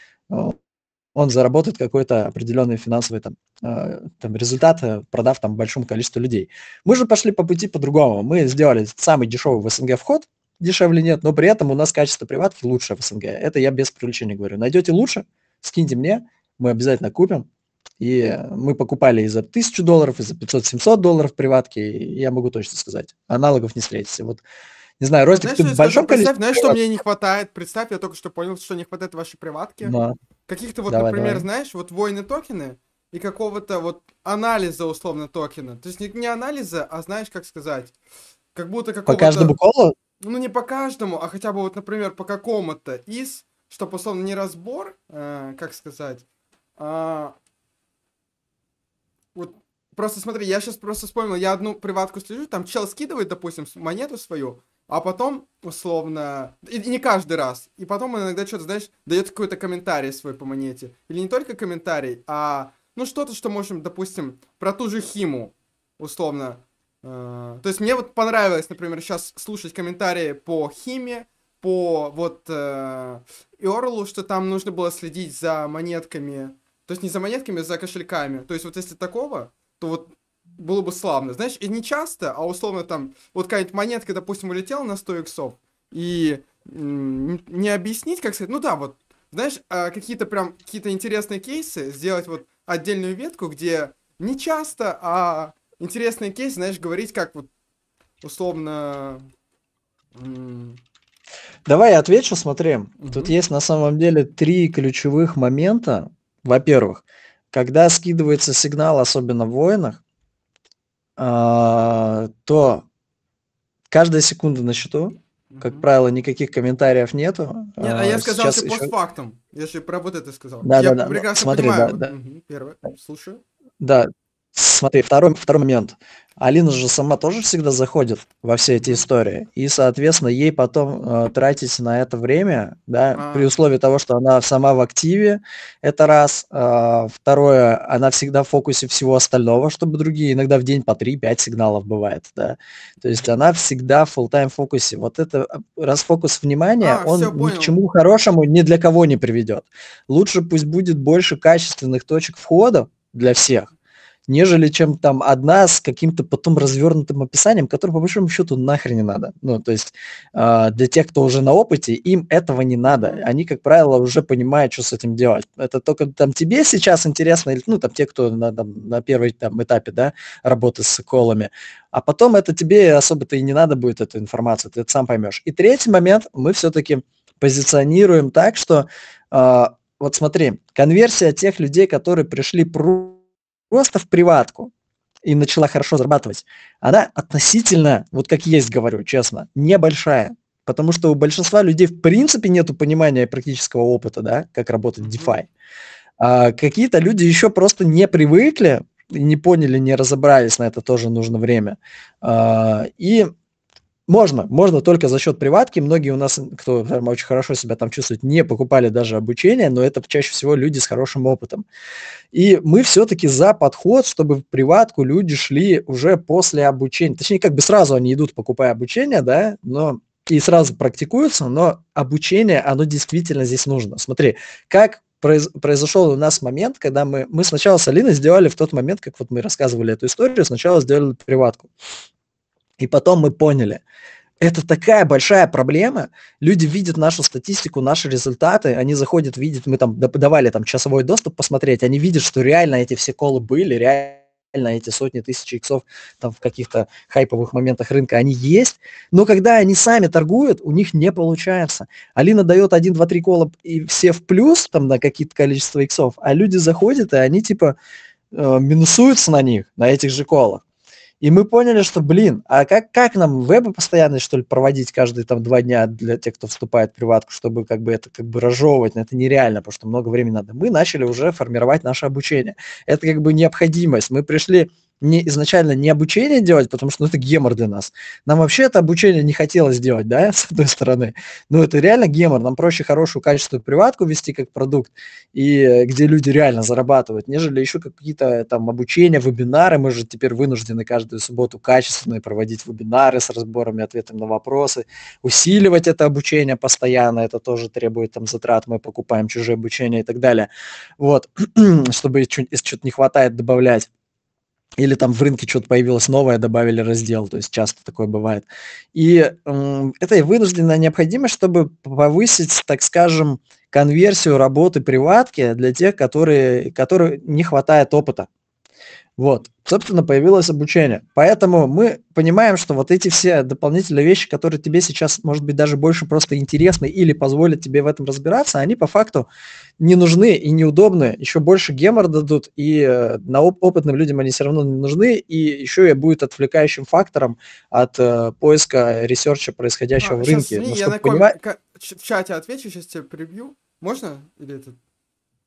он заработает какой-то определенный финансовый там результат, продав там большому количеству людей. Мы же пошли по пути по-другому. Мы сделали самый дешевый в СНГ вход, дешевле нет, но при этом у нас качество приватки лучше в СНГ. Это я без привлечения говорю. Найдете лучше, скиньте мне, мы обязательно купим. И мы покупали и за $1000, и за $500-700 приватки, и я могу точно сказать, аналогов не встретите. Вот, не знаю, Ростик, Знаешь, ты что я в скажу? большом Представь, количестве знаешь, что мне не хватает? Представь, я только что понял, что не хватает вашей приватки. Да. Каких-то вот, Давай, например, давай. знаешь, вот войны токены и какого-то вот анализа условно токена. То есть не анализа, а знаешь, как сказать, как будто По каждому какого-то, колу? ну не по каждому, а хотя бы вот, например, по какому-то чтобы условно не разбор, как сказать, А, вот просто смотри, я сейчас просто вспомнил, я одну приватку слежу, там чел скидывает, допустим, монету свою, а потом, условно, и не каждый раз, и потом он иногда что-то, знаешь, дает какой-то комментарий свой по монете. Или не только комментарий, а, ну, что-то, что можем, допустим, про ту же Химу, условно. То есть мне вот понравилось, например, сейчас слушать комментарии по Химе, по вот Эрлу, что там нужно было следить за монетками, то есть не за монетками, а за кошельками. То есть вот если такого, то вот было бы славно. Знаешь, и не часто, а условно там, вот какая-нибудь монетка, допустим, улетела на 100 иксов, и не объяснить, как сказать, ну да, вот, знаешь, какие-то прям, какие-то интересные кейсы, сделать вот отдельную ветку, где не часто, а интересный кейс, знаешь, говорить как вот, условно... Давай я отвечу, смотри. Тут Мгм. есть на самом деле 3 ключевых момента. Во-первых, когда скидывается сигнал, особенно в войнах, то каждая секунда на счету. Как Мгм. правило, никаких комментариев нету. Нет, а я сказал Сейчас еще еще... постфактум. Я же про вот это сказал. Я Да-да-да, ну, прекрасно смотри, да, понимаю. да, Мгм. Первое. Слушаю. да. Смотри, второй момент. Алина же сама тоже всегда заходит во все эти Мгм. истории, и, соответственно, ей потом тратить на это время, да, при А, условии того, что она сама в активе, это раз. Второе, она всегда в фокусе всего остального, чтобы другие, иногда в день по 3-5 сигналов бывает, да. То есть она всегда в full-time фокусе. Вот это расфокус внимания, все, он ни к понял. чему хорошему ни для кого не приведет. Лучше пусть будет больше качественных точек входа для всех, нежели чем там одна с каким-то потом развернутым описанием, которое по большому счету нахрен не надо. Ну, то есть для тех, кто уже на опыте, им этого не надо. Мгм. Они, как правило, уже понимают, что с этим делать. Это только там тебе сейчас интересно, или, ну, там те, кто на первом там, этапе, да, работы с колами. А потом это тебе особо-то и не надо будет, эта информация, ты это сам поймешь. И третий момент, мы все-таки позиционируем так, что вот смотри, конверсия тех людей, которые пришли просто в приватку и начала хорошо зарабатывать, она относительно, вот как есть говорю, честно, небольшая. Потому что у большинства людей в принципе нету понимания практического опыта, да, как работает Мгм. DeFi. А какие-то люди еще просто не привыкли, не поняли, не разобрались, на это тоже нужно время. И можно только за счет приватки. Многие у нас, кто прям очень хорошо себя там чувствует, не покупали даже обучение, но это чаще всего люди с хорошим опытом. И мы все-таки за подход, чтобы в приватку люди шли уже после обучения. Точнее, как бы сразу они идут, покупая обучение, да, но и сразу практикуются, но обучение, оно действительно здесь нужно. Смотри, как произошел у нас момент, когда мы сначала с Алиной сделали в тот момент, как вот мы рассказывали эту историю, сначала сделали приватку. И потом мы поняли, это такая большая проблема. Люди видят нашу статистику, наши результаты, они заходят, видят, мы там давали там часовой доступ посмотреть, они видят, что реально эти все колы были, реально эти сотни тысяч иксов там в каких-то хайповых моментах рынка, они есть, но когда они сами торгуют, у них не получается. Алина дает 1, 2, 3 кола и все в плюс там на какие-то количество иксов, а люди заходят, и они типа минусуются на них, на этих же колах. И мы поняли, что, блин, а как нам вебы постоянно, что ли, проводить каждые там 2 дня для тех, кто вступает в приватку, чтобы как бы это как бы разжевывать, но это нереально, потому что много времени надо. Мы начали уже формировать наше обучение. Это как бы необходимость. Мы пришли изначально не обучение делать, потому что это гемор для нас. Нам вообще это обучение не хотелось делать, да, с одной стороны. Но это реально гемор. Нам проще хорошую качественную приватку вести как продукт, и где люди реально зарабатывают, нежели еще какие-то там обучения, вебинары. Мы же теперь вынуждены каждую субботу качественные проводить вебинары с разборами, ответами на вопросы, усиливать это обучение постоянно, это тоже требует там затрат, мы покупаем чужие обучения и так далее. Вот, чтобы если что-то не хватает, добавлять. Или там в рынке что-то появилось новое, добавили раздел, то есть часто такое бывает. И это вынужденная необходимость, чтобы повысить, так скажем, конверсию работы приватки для тех, которые не хватает опыта. Вот, собственно, появилось обучение. Поэтому мы понимаем, что вот эти все дополнительные вещи, которые тебе сейчас, может быть, даже больше просто интересны или позволят тебе в этом разбираться, они по факту не нужны и неудобны, еще больше гемор дадут, и опытным людям они все равно не нужны, и еще и будет отвлекающим фактором от поиска ресерча, происходящего в Сейчас, рынке. извини, Ну, я чтобы на понимать... в чате отвечу, сейчас тебя прибью. Можно? Или это...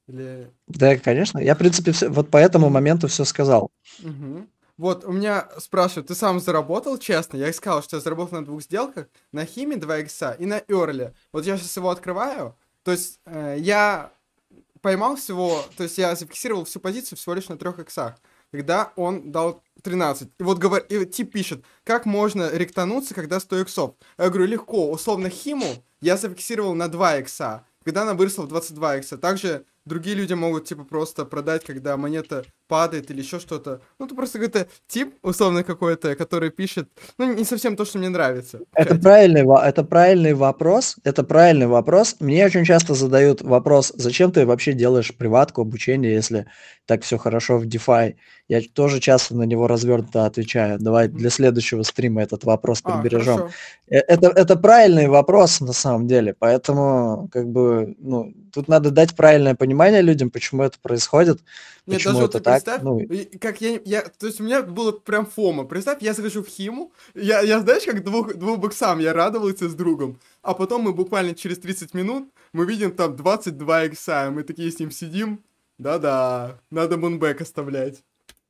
Или... Да, конечно. Я, в принципе, вот по этому Мгм. моменту все сказал. Мгм. Вот, у меня спрашивают, ты сам заработал, честно? Я сказал, что я заработал на 2 сделках, на Химе 2 икса и на Эрле. Вот я сейчас его открываю, то есть я поймал всего, то есть я зафиксировал всю позицию всего лишь на 3 иксах, когда он дал 13. И вот и тип пишет, как можно ректануться, когда 100 иксов? Я говорю, легко, условно Химу я зафиксировал на 2 икса, когда она выросла в 22 икса. Также другие люди могут, типа, просто продать, когда монета падает или еще что-то. Ну, это просто какой-то тип, условно какой-то, который пишет, ну, не совсем то, что мне нравится в Это чате. правильный, это правильный вопрос. Это правильный вопрос. Мне очень часто задают вопрос, зачем ты вообще делаешь приватку, обучение, если так все хорошо в DeFi. Я тоже часто на него развернуто отвечаю. Давай Мгм. для следующего стрима этот вопрос прибережем. Хорошо. Это правильный вопрос на самом деле, поэтому как бы, ну, тут надо дать правильное понимание людям, почему это происходит, Нет, почему даже вот это ты так. представь, Ну, как то есть у меня было прям фома. Представь, я захожу в Химу, я знаешь, как двум боксам я радовался с другом, а потом мы буквально через 30 минут, мы видим там 22 икса, и мы такие с ним сидим, да-да, надо мунбэк оставлять.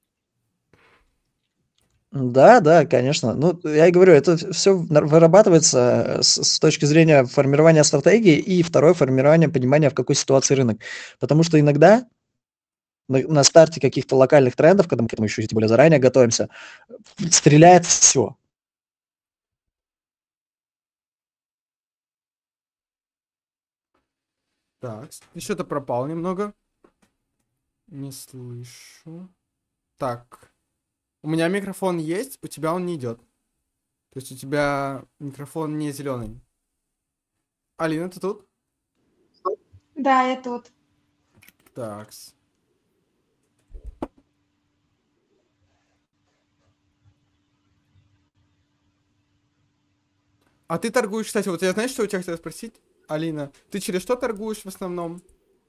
да, да, конечно. Ну, я и говорю, это все вырабатывается с точки зрения формирования стратегии и второе формирование понимания, в какой ситуации рынок. Потому что иногда на старте каких-то локальных трендов, когда мы к этому еще тем более заранее готовимся, стреляет все. Так, еще-то пропал немного. Не слышу. Так, у меня микрофон есть, у тебя он не идет. То есть у тебя микрофон не зеленый. Алина, ты тут? Да, я тут. Так. А ты торгуешь, кстати, вот я знаешь, что у тебя хотел спросить, Алина? Ты через что торгуешь в основном?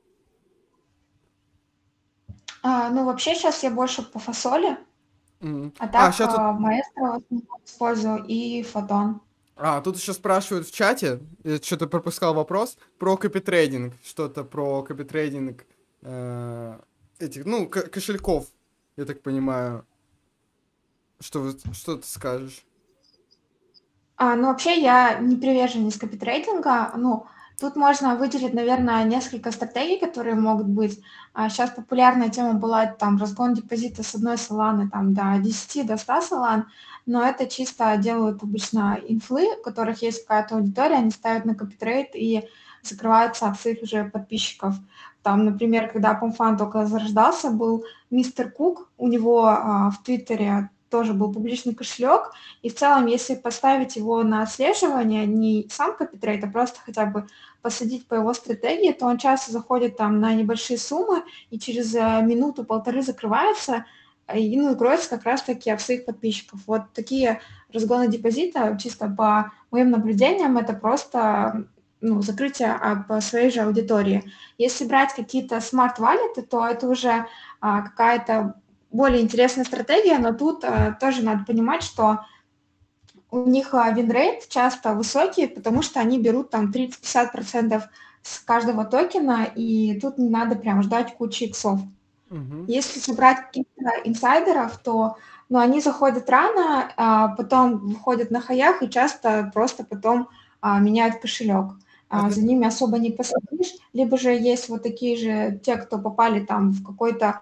Ну, вообще сейчас я больше по фасоли, а А, так сейчас тут... маэстро в основном использую и фотон. А, тут еще спрашивают в чате, я что-то пропускал вопрос, про копитрейдинг. Что-то про копитрейдинг этих, ну, кошельков, я так понимаю. Что ты скажешь? Ну, вообще я не приверженец копитрейдинга. Ну, тут можно выделить, наверное, несколько стратегий, которые могут быть. Сейчас популярная тема была там разгон депозита с одной соланы там до 10, до 100 солан, но это чисто делают обычно инфлы, у которых есть какая-то аудитория, они ставят на копитрейд и закрываются от своих уже подписчиков. Там, например, когда Помфан только зарождался, был мистер Кук, у него в Твиттере тоже был публичный кошелек, и в целом, если поставить его на отслеживание, не сам копитрейд, а просто хотя бы посадить по его стратегии, то он часто заходит там на небольшие суммы и через минуту-полторы закрывается, ну, и кроется как раз-таки от своих подписчиков. Вот такие разгоны депозита, чисто по моим наблюдениям, это просто ну, закрытие по своей же аудитории. Если брать какие-то смарт-валеты, то это уже какая-то более интересная стратегия, но тут тоже надо понимать, что у них винрейт часто высокий, потому что они берут там 30-50% с каждого токена, и тут не надо прям ждать кучи иксов. Угу. Если собрать каких-то инсайдеров, то ну, они заходят рано, потом выходят на хаях и часто просто потом меняют кошелек. А За ними особо не последишь. Либо же есть вот такие же те, кто попали там в какой-то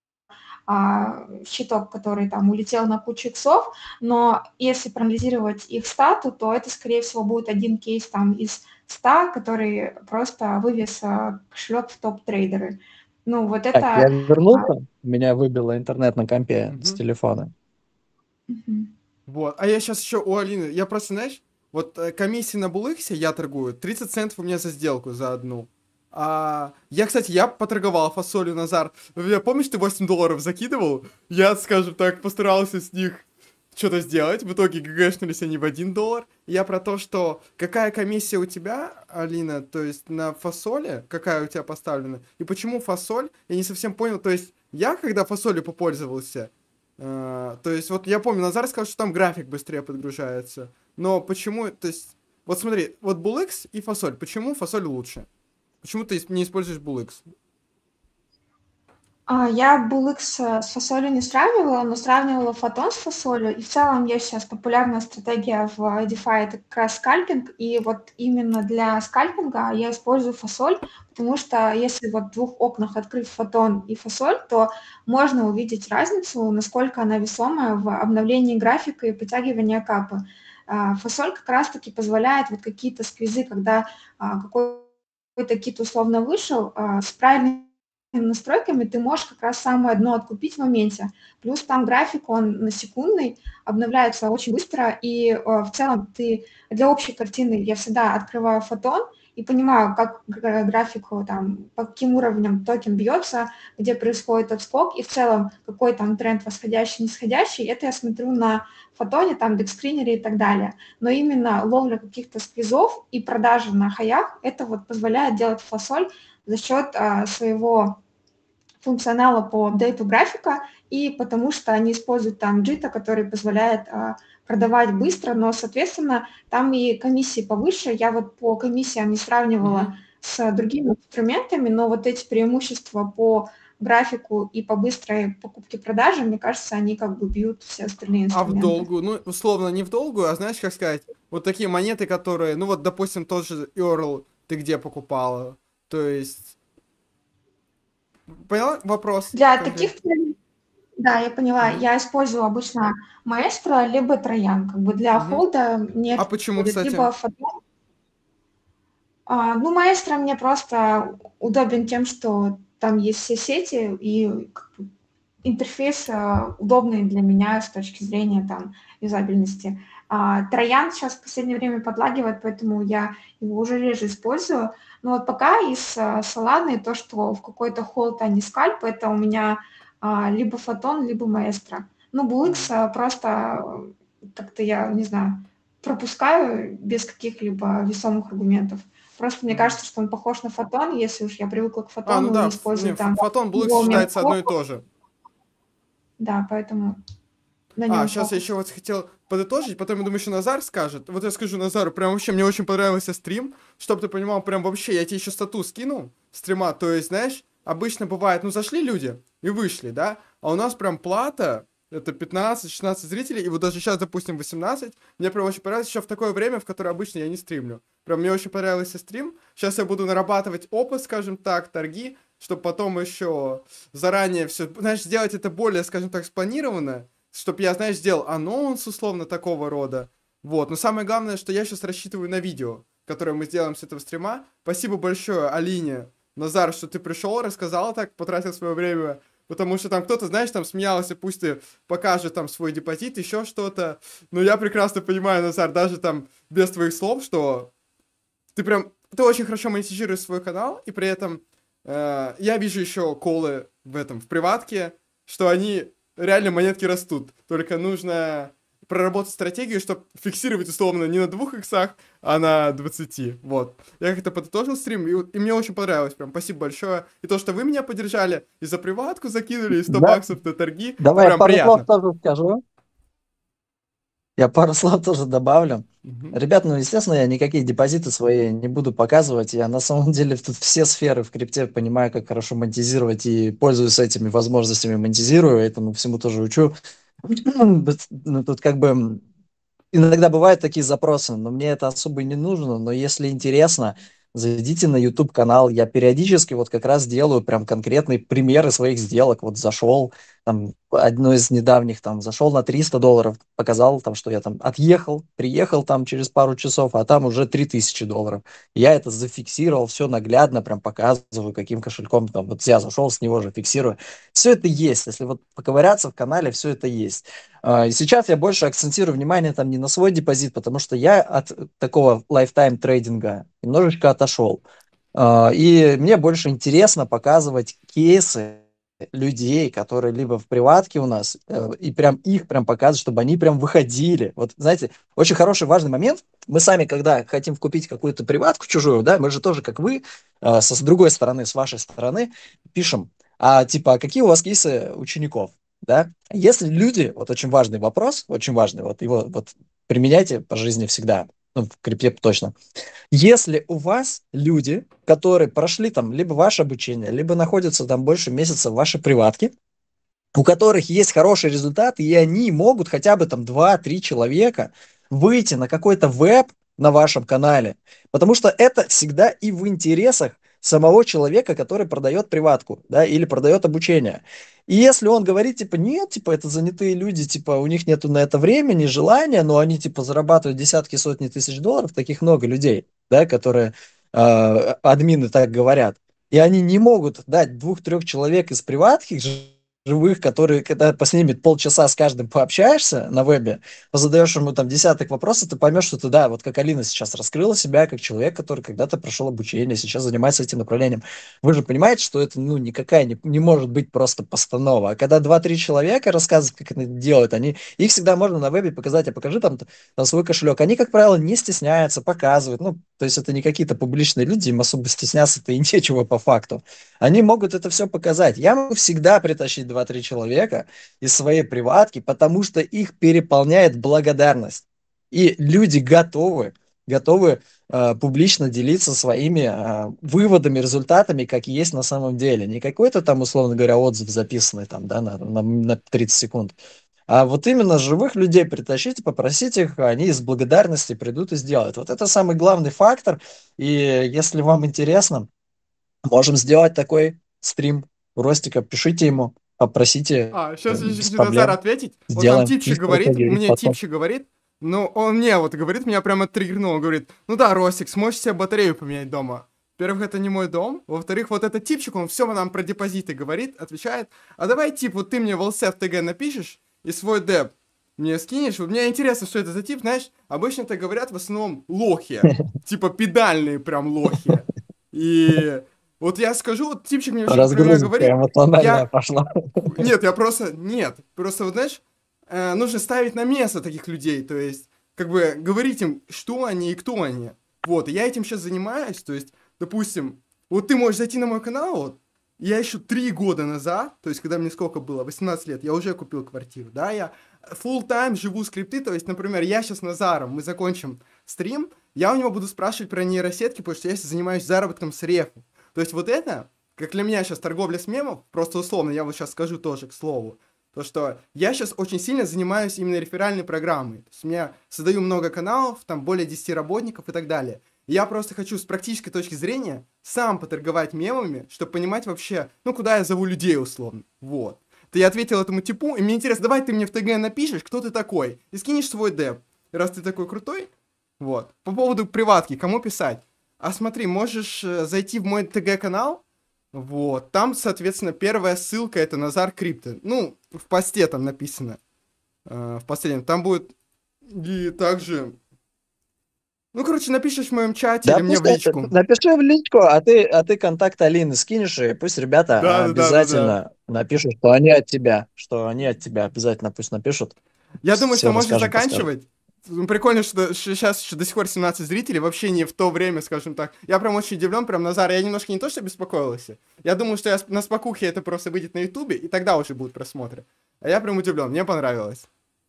щиток, который там улетел на кучу иксов, но если проанализировать их стату, то это, скорее всего, будет один кейс там из 100, который просто вывез кошелек в топ-трейдеры. Ну, вот Так, я это... вернулся, меня выбило интернет на компе с Мгм. телефона. Мгм. Вот. А я сейчас еще у Алины, я просто, знаешь, вот комиссии на Булыксе я торгую, 30 центов у меня за сделку за одну. Кстати, я поторговал фасолью, Назар. Помнишь, ты $8 закидывал? Я, скажем так, постарался с них что-то сделать. В итоге ГГшнулись они в $1. Я про то, что какая комиссия у тебя, Алина, то есть на фасоле, какая у тебя поставлена, и почему фасоль, я не совсем понял, то есть я, когда фасолью попользовался, то есть вот я помню, Назар сказал, что там график быстрее подгружается, но почему, то есть, вот смотри, вот BullX и фасоль, почему фасоль лучше? Почему ты не используешь BullX? Я Bulx с фасолью не сравнивала, но сравнивала фотон с фасолью. И в целом есть сейчас популярная стратегия в DeFi, это как раз скальпинг. И вот именно для скальпинга я использую фасоль, потому что если вот в двух окнах открыть фотон и фасоль, то можно увидеть разницу, насколько она весомая в обновлении графика и подтягивании капы. Фасоль как раз-таки позволяет вот какие-то сквизы, когда какой-то кит условно вышел, с правильной настройками ты можешь как раз самое дно откупить в моменте. Плюс там график, он на секундный, обновляется очень быстро, и в целом ты для общей картины я всегда открываю фотон и понимаю, как графику, там, по каким уровням токен бьется, где происходит отскок, и в целом какой там тренд восходящий, нисходящий, это я смотрю на фотоне, там, декскринере и так далее. Но именно ловля каких-то сквизов и продажа на хаях, это вот позволяет делать фасоль за счет своего функционала по апдейту графика, и потому что они используют там джита, который позволяет продавать быстро, но, соответственно, там и комиссии повыше. Я вот по комиссиям не сравнивала с другими инструментами, но вот эти преимущества по графику и по быстрой покупке-продаже, мне кажется, они как бы бьют все остальные А в инструменты. долгую? Ну, условно, не в долгую, а знаешь, как сказать, вот такие монеты, которые, ну вот, допустим, тот же Earl, ты где покупала? То есть, поняла вопрос? Для конкретно? таких целей, да, я поняла, Мгм. я использую обычно Маэстро либо Троян. Как бы для Мгм. холда мне А это почему, подходит кстати? либо фотон. Ну, Маэстро мне просто удобен тем, что там есть все сети, и как бы интерфейс удобный для меня с точки зрения там юзабельности. Троян сейчас в последнее время подлагивает, поэтому я его уже реже использую. Но вот пока из Solana то, что в какой-то холд, а не скальп, это у меня либо фотон, либо маэстро. Ну, Bulx просто как-то я, не знаю, пропускаю без каких-либо весомых аргументов. Просто мне Мгм. кажется, что он похож на фотон, если уж я привыкла к Ну фотону и да, использую там Фотон Blux его считается одно и мегафлоу. то же. Да, поэтому на нем Сейчас я еще фокус. вот хотел подытожить, потом, я думаю, еще Назар скажет. Вот я скажу Назару, прям вообще мне очень понравился стрим, чтобы ты понимал, прям вообще, я тебе еще стату скинул, стрима, то есть, знаешь, обычно бывает, ну, зашли люди и вышли, да, а у нас прям плата, это 15-16 зрителей, и вот даже сейчас, допустим, 18, мне прям очень понравилось еще в такое время, в которое обычно я не стримлю. Прям мне очень понравился стрим, сейчас я буду нарабатывать опыт, скажем так, торги, чтобы потом еще заранее все, знаешь, сделать это более, скажем так, спланированно, чтобы я, знаешь, сделал анонс условно такого рода. Вот, но самое главное, что я сейчас рассчитываю на видео, которое мы сделаем с этого стрима. Спасибо большое Алине, Назар, что ты пришел, рассказал так, потратил свое время, потому что там кто-то, знаешь, там смеялся, пусть ты покажешь там свой депозит, еще что-то. Но я прекрасно понимаю, Назар, даже там без твоих слов, что ты очень хорошо монетизируешь свой канал, и при этом я вижу еще колы в приватке, что они реально монетки растут. Только нужно проработать стратегию, чтобы фиксировать условно не на 2 иксах, а на 20. Вот. Я как-то подытожил стрим, и мне очень понравилось. Прям спасибо большое. И то, что вы меня поддержали, и за приватку закинули, и 100 Да, баксов на торги. давай я Прям пару слов приятно. тоже скажу. Я пару слов тоже добавлю. Мгм. Ребят, ну, естественно, я никакие депозиты свои не буду показывать. Я на самом деле тут все сферы в крипте понимаю, как хорошо монетизировать, и пользуюсь этими возможностями, монетизирую, этому всему тоже учу. Ну, тут как бы иногда бывают такие запросы, но мне это особо и не нужно. Но если интересно, зайдите на YouTube канал. Я периодически вот как раз делаю прям конкретные примеры своих сделок. Вот зашел, там, одно из недавних, там, зашел на $300, показал, там, что я там отъехал, приехал там через пару часов, а там уже $3000. Я это зафиксировал, все наглядно, прям показываю, каким кошельком, там, вот я зашел, с него же фиксирую. Все это есть. Если вот поковыряться в канале, все это есть. И сейчас я больше акцентирую внимание там не на свой депозит, потому что я от такого lifetime трейдинга немножечко отошел. И мне больше интересно показывать кейсы людей, которые либо в приватке у нас, и прям их прям показывать, чтобы они прям выходили. Вот, знаете, очень хороший, важный момент. Мы сами, когда хотим купить какую-то приватку чужую, да, мы же тоже, как вы, с другой стороны, с вашей стороны, пишем, типа, а какие у вас кейсы учеников? Да? Если люди, вот очень важный вопрос, очень важный, вот его вот применяйте по жизни всегда. Ну, в крипте точно. Если у вас люди, которые прошли там либо ваше обучение, либо находятся там больше месяца в вашей приватке, у которых есть хороший результат, и они могут хотя бы там 2-3 человека выйти на какой-то веб на вашем канале, потому что это всегда и в интересах самого человека, который продает приватку, да, или продает обучение. И если он говорит, типа, нет, типа, это занятые люди, типа, у них нету на это времени, желания, но они, типа, зарабатывают десятки, сотни тысяч долларов, таких много людей, да, которые, админы так говорят, и они не могут дать 2-3 человек из приватки живых, которые, когда с ними полчаса с каждым пообщаешься на вебе, позадаешь ему там десяток вопросов, ты поймешь, что ты, да, вот как Алина сейчас раскрыла себя как человек, который когда-то прошел обучение, сейчас занимается этим направлением. Вы же понимаете, что это, ну, никакая не может быть просто постанова. А когда 2-3 человека рассказывают, как это делают, их всегда можно на вебе показать, а покажи там свой кошелек. Они, как правило, не стесняются, показывают. Ну, то есть это не какие-то публичные люди, им особо стесняться-то и нечего по факту. Они могут это все показать. Я могу всегда притащить 2-3 человека из своей приватки, потому что их переполняет благодарность. И люди готовы публично делиться своими выводами, результатами, как есть на самом деле. Не какой-то там, условно говоря, отзыв записанный там, да, на 30 секунд. А вот именно живых людей притащить, попросить их, они из благодарности придут и сделают. Вот это самый главный фактор. И если вам интересно, можем сделать такой стрим у Ростика. Пишите ему, попросите, Сейчас я без хочу Назар проблем. ответить. Вот там Сделаем типчик чисто говорит, итоге мне подход. типчик говорит, ну, он мне вот говорит, меня прямо триггернул, он говорит, ну да, Ростик, сможешь себе батарею поменять дома? Во-первых, это не мой дом, во-вторых, вот этот типчик, он все нам про депозиты говорит, отвечает, а давай, тип, вот ты мне в ЛС в ТГ напишешь и свой деп мне скинешь, вот мне интересно, что это за тип, знаешь, обычно это говорят в основном лохи, типа педальные прям лохи, и вот я скажу, вот типчик мне вообще про меня Разгрузка говорит, эмоциональная я пошла. нет, я просто... Нет. Просто, вот знаешь, нужно ставить на место таких людей. То есть, как бы, говорить им, что они и кто они. Вот, и я этим сейчас занимаюсь. То есть, допустим, вот ты можешь зайти на мой канал, вот, я еще 3 года назад, то есть, когда мне сколько было, 18 лет, я уже купил квартиру, да, я full time живу скрипты, то есть, например, я сейчас с Назаром, мы закончим стрим, я у него буду спрашивать про нейросетки, потому что я сейчас занимаюсь заработком с рефу. То есть, вот это как для меня сейчас торговля с мемов, просто условно, я вот сейчас скажу тоже к слову, то что я сейчас очень сильно занимаюсь именно реферальной программой. То есть я создаю много каналов, там более 10 работников и так далее. И я просто хочу с практической точки зрения сам поторговать мемами, чтобы понимать вообще, ну, куда я зову людей условно. Вот. То я ответил этому типу, и мне интересно, давай ты мне в ТГ напишешь, кто ты такой, и скинешь свой деп. Раз ты такой крутой, вот. По поводу приватки, кому писать? А смотри, можешь зайти в мой ТГ-канал, вот, там, соответственно, первая ссылка это Назар Крипто. Ну, в посте там написано. В последнем. Там будет и также... Ну, короче, напишешь в моем чате Да, или мне пусть в личку. напиши в личку, а ты контакт Алины скинешь, и пусть ребята Да. обязательно напишут, что они от тебя обязательно пусть напишут. Я думаю, что Все можно расскажем, подскажем. заканчивать. Ну, прикольно, что сейчас еще до сих пор 17 зрителей, вообще не в то время, скажем так. Я прям очень удивлен, прям, Назар, я немножко не то, что беспокоился. Я думал, что на спокухе это просто выйдет на ютубе, и тогда уже будут просмотры. А я прям удивлен, мне понравилось.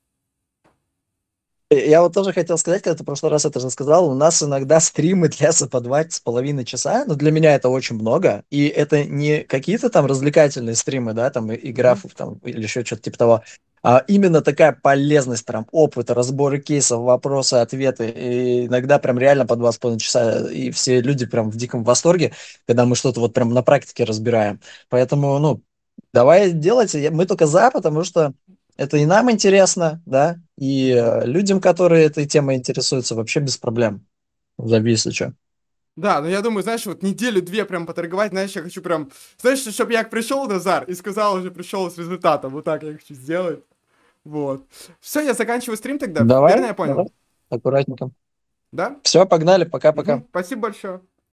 Я вот тоже хотел сказать, когда ты в прошлый раз это же сказал, у нас иногда стримы длятся по 2,5 часа, но для меня это очень много, и это не какие-то там развлекательные стримы, да, там игра там, или еще что-то типа того, а именно такая полезность, прям опыт, разборы кейсов, вопросы, ответы, и иногда прям реально по 2,5 часа, и все люди прям в диком восторге, когда мы что-то вот прям на практике разбираем. Поэтому, ну, давай делайте, мы только за, потому что это и нам интересно, да, и людям, которые этой темой интересуются, вообще без проблем. Зови, если что. Да, но я думаю, знаешь, вот неделю-две прям поторговать, знаешь, я хочу прям... Знаешь, чтобы я пришел, Назар, и сказал уже, пришел с результатом. Вот так я хочу сделать. Вот. Все, я заканчиваю стрим тогда. Давай, Верно я понял? давай, аккуратненько. Да? Все, погнали, пока-пока. Спасибо большое.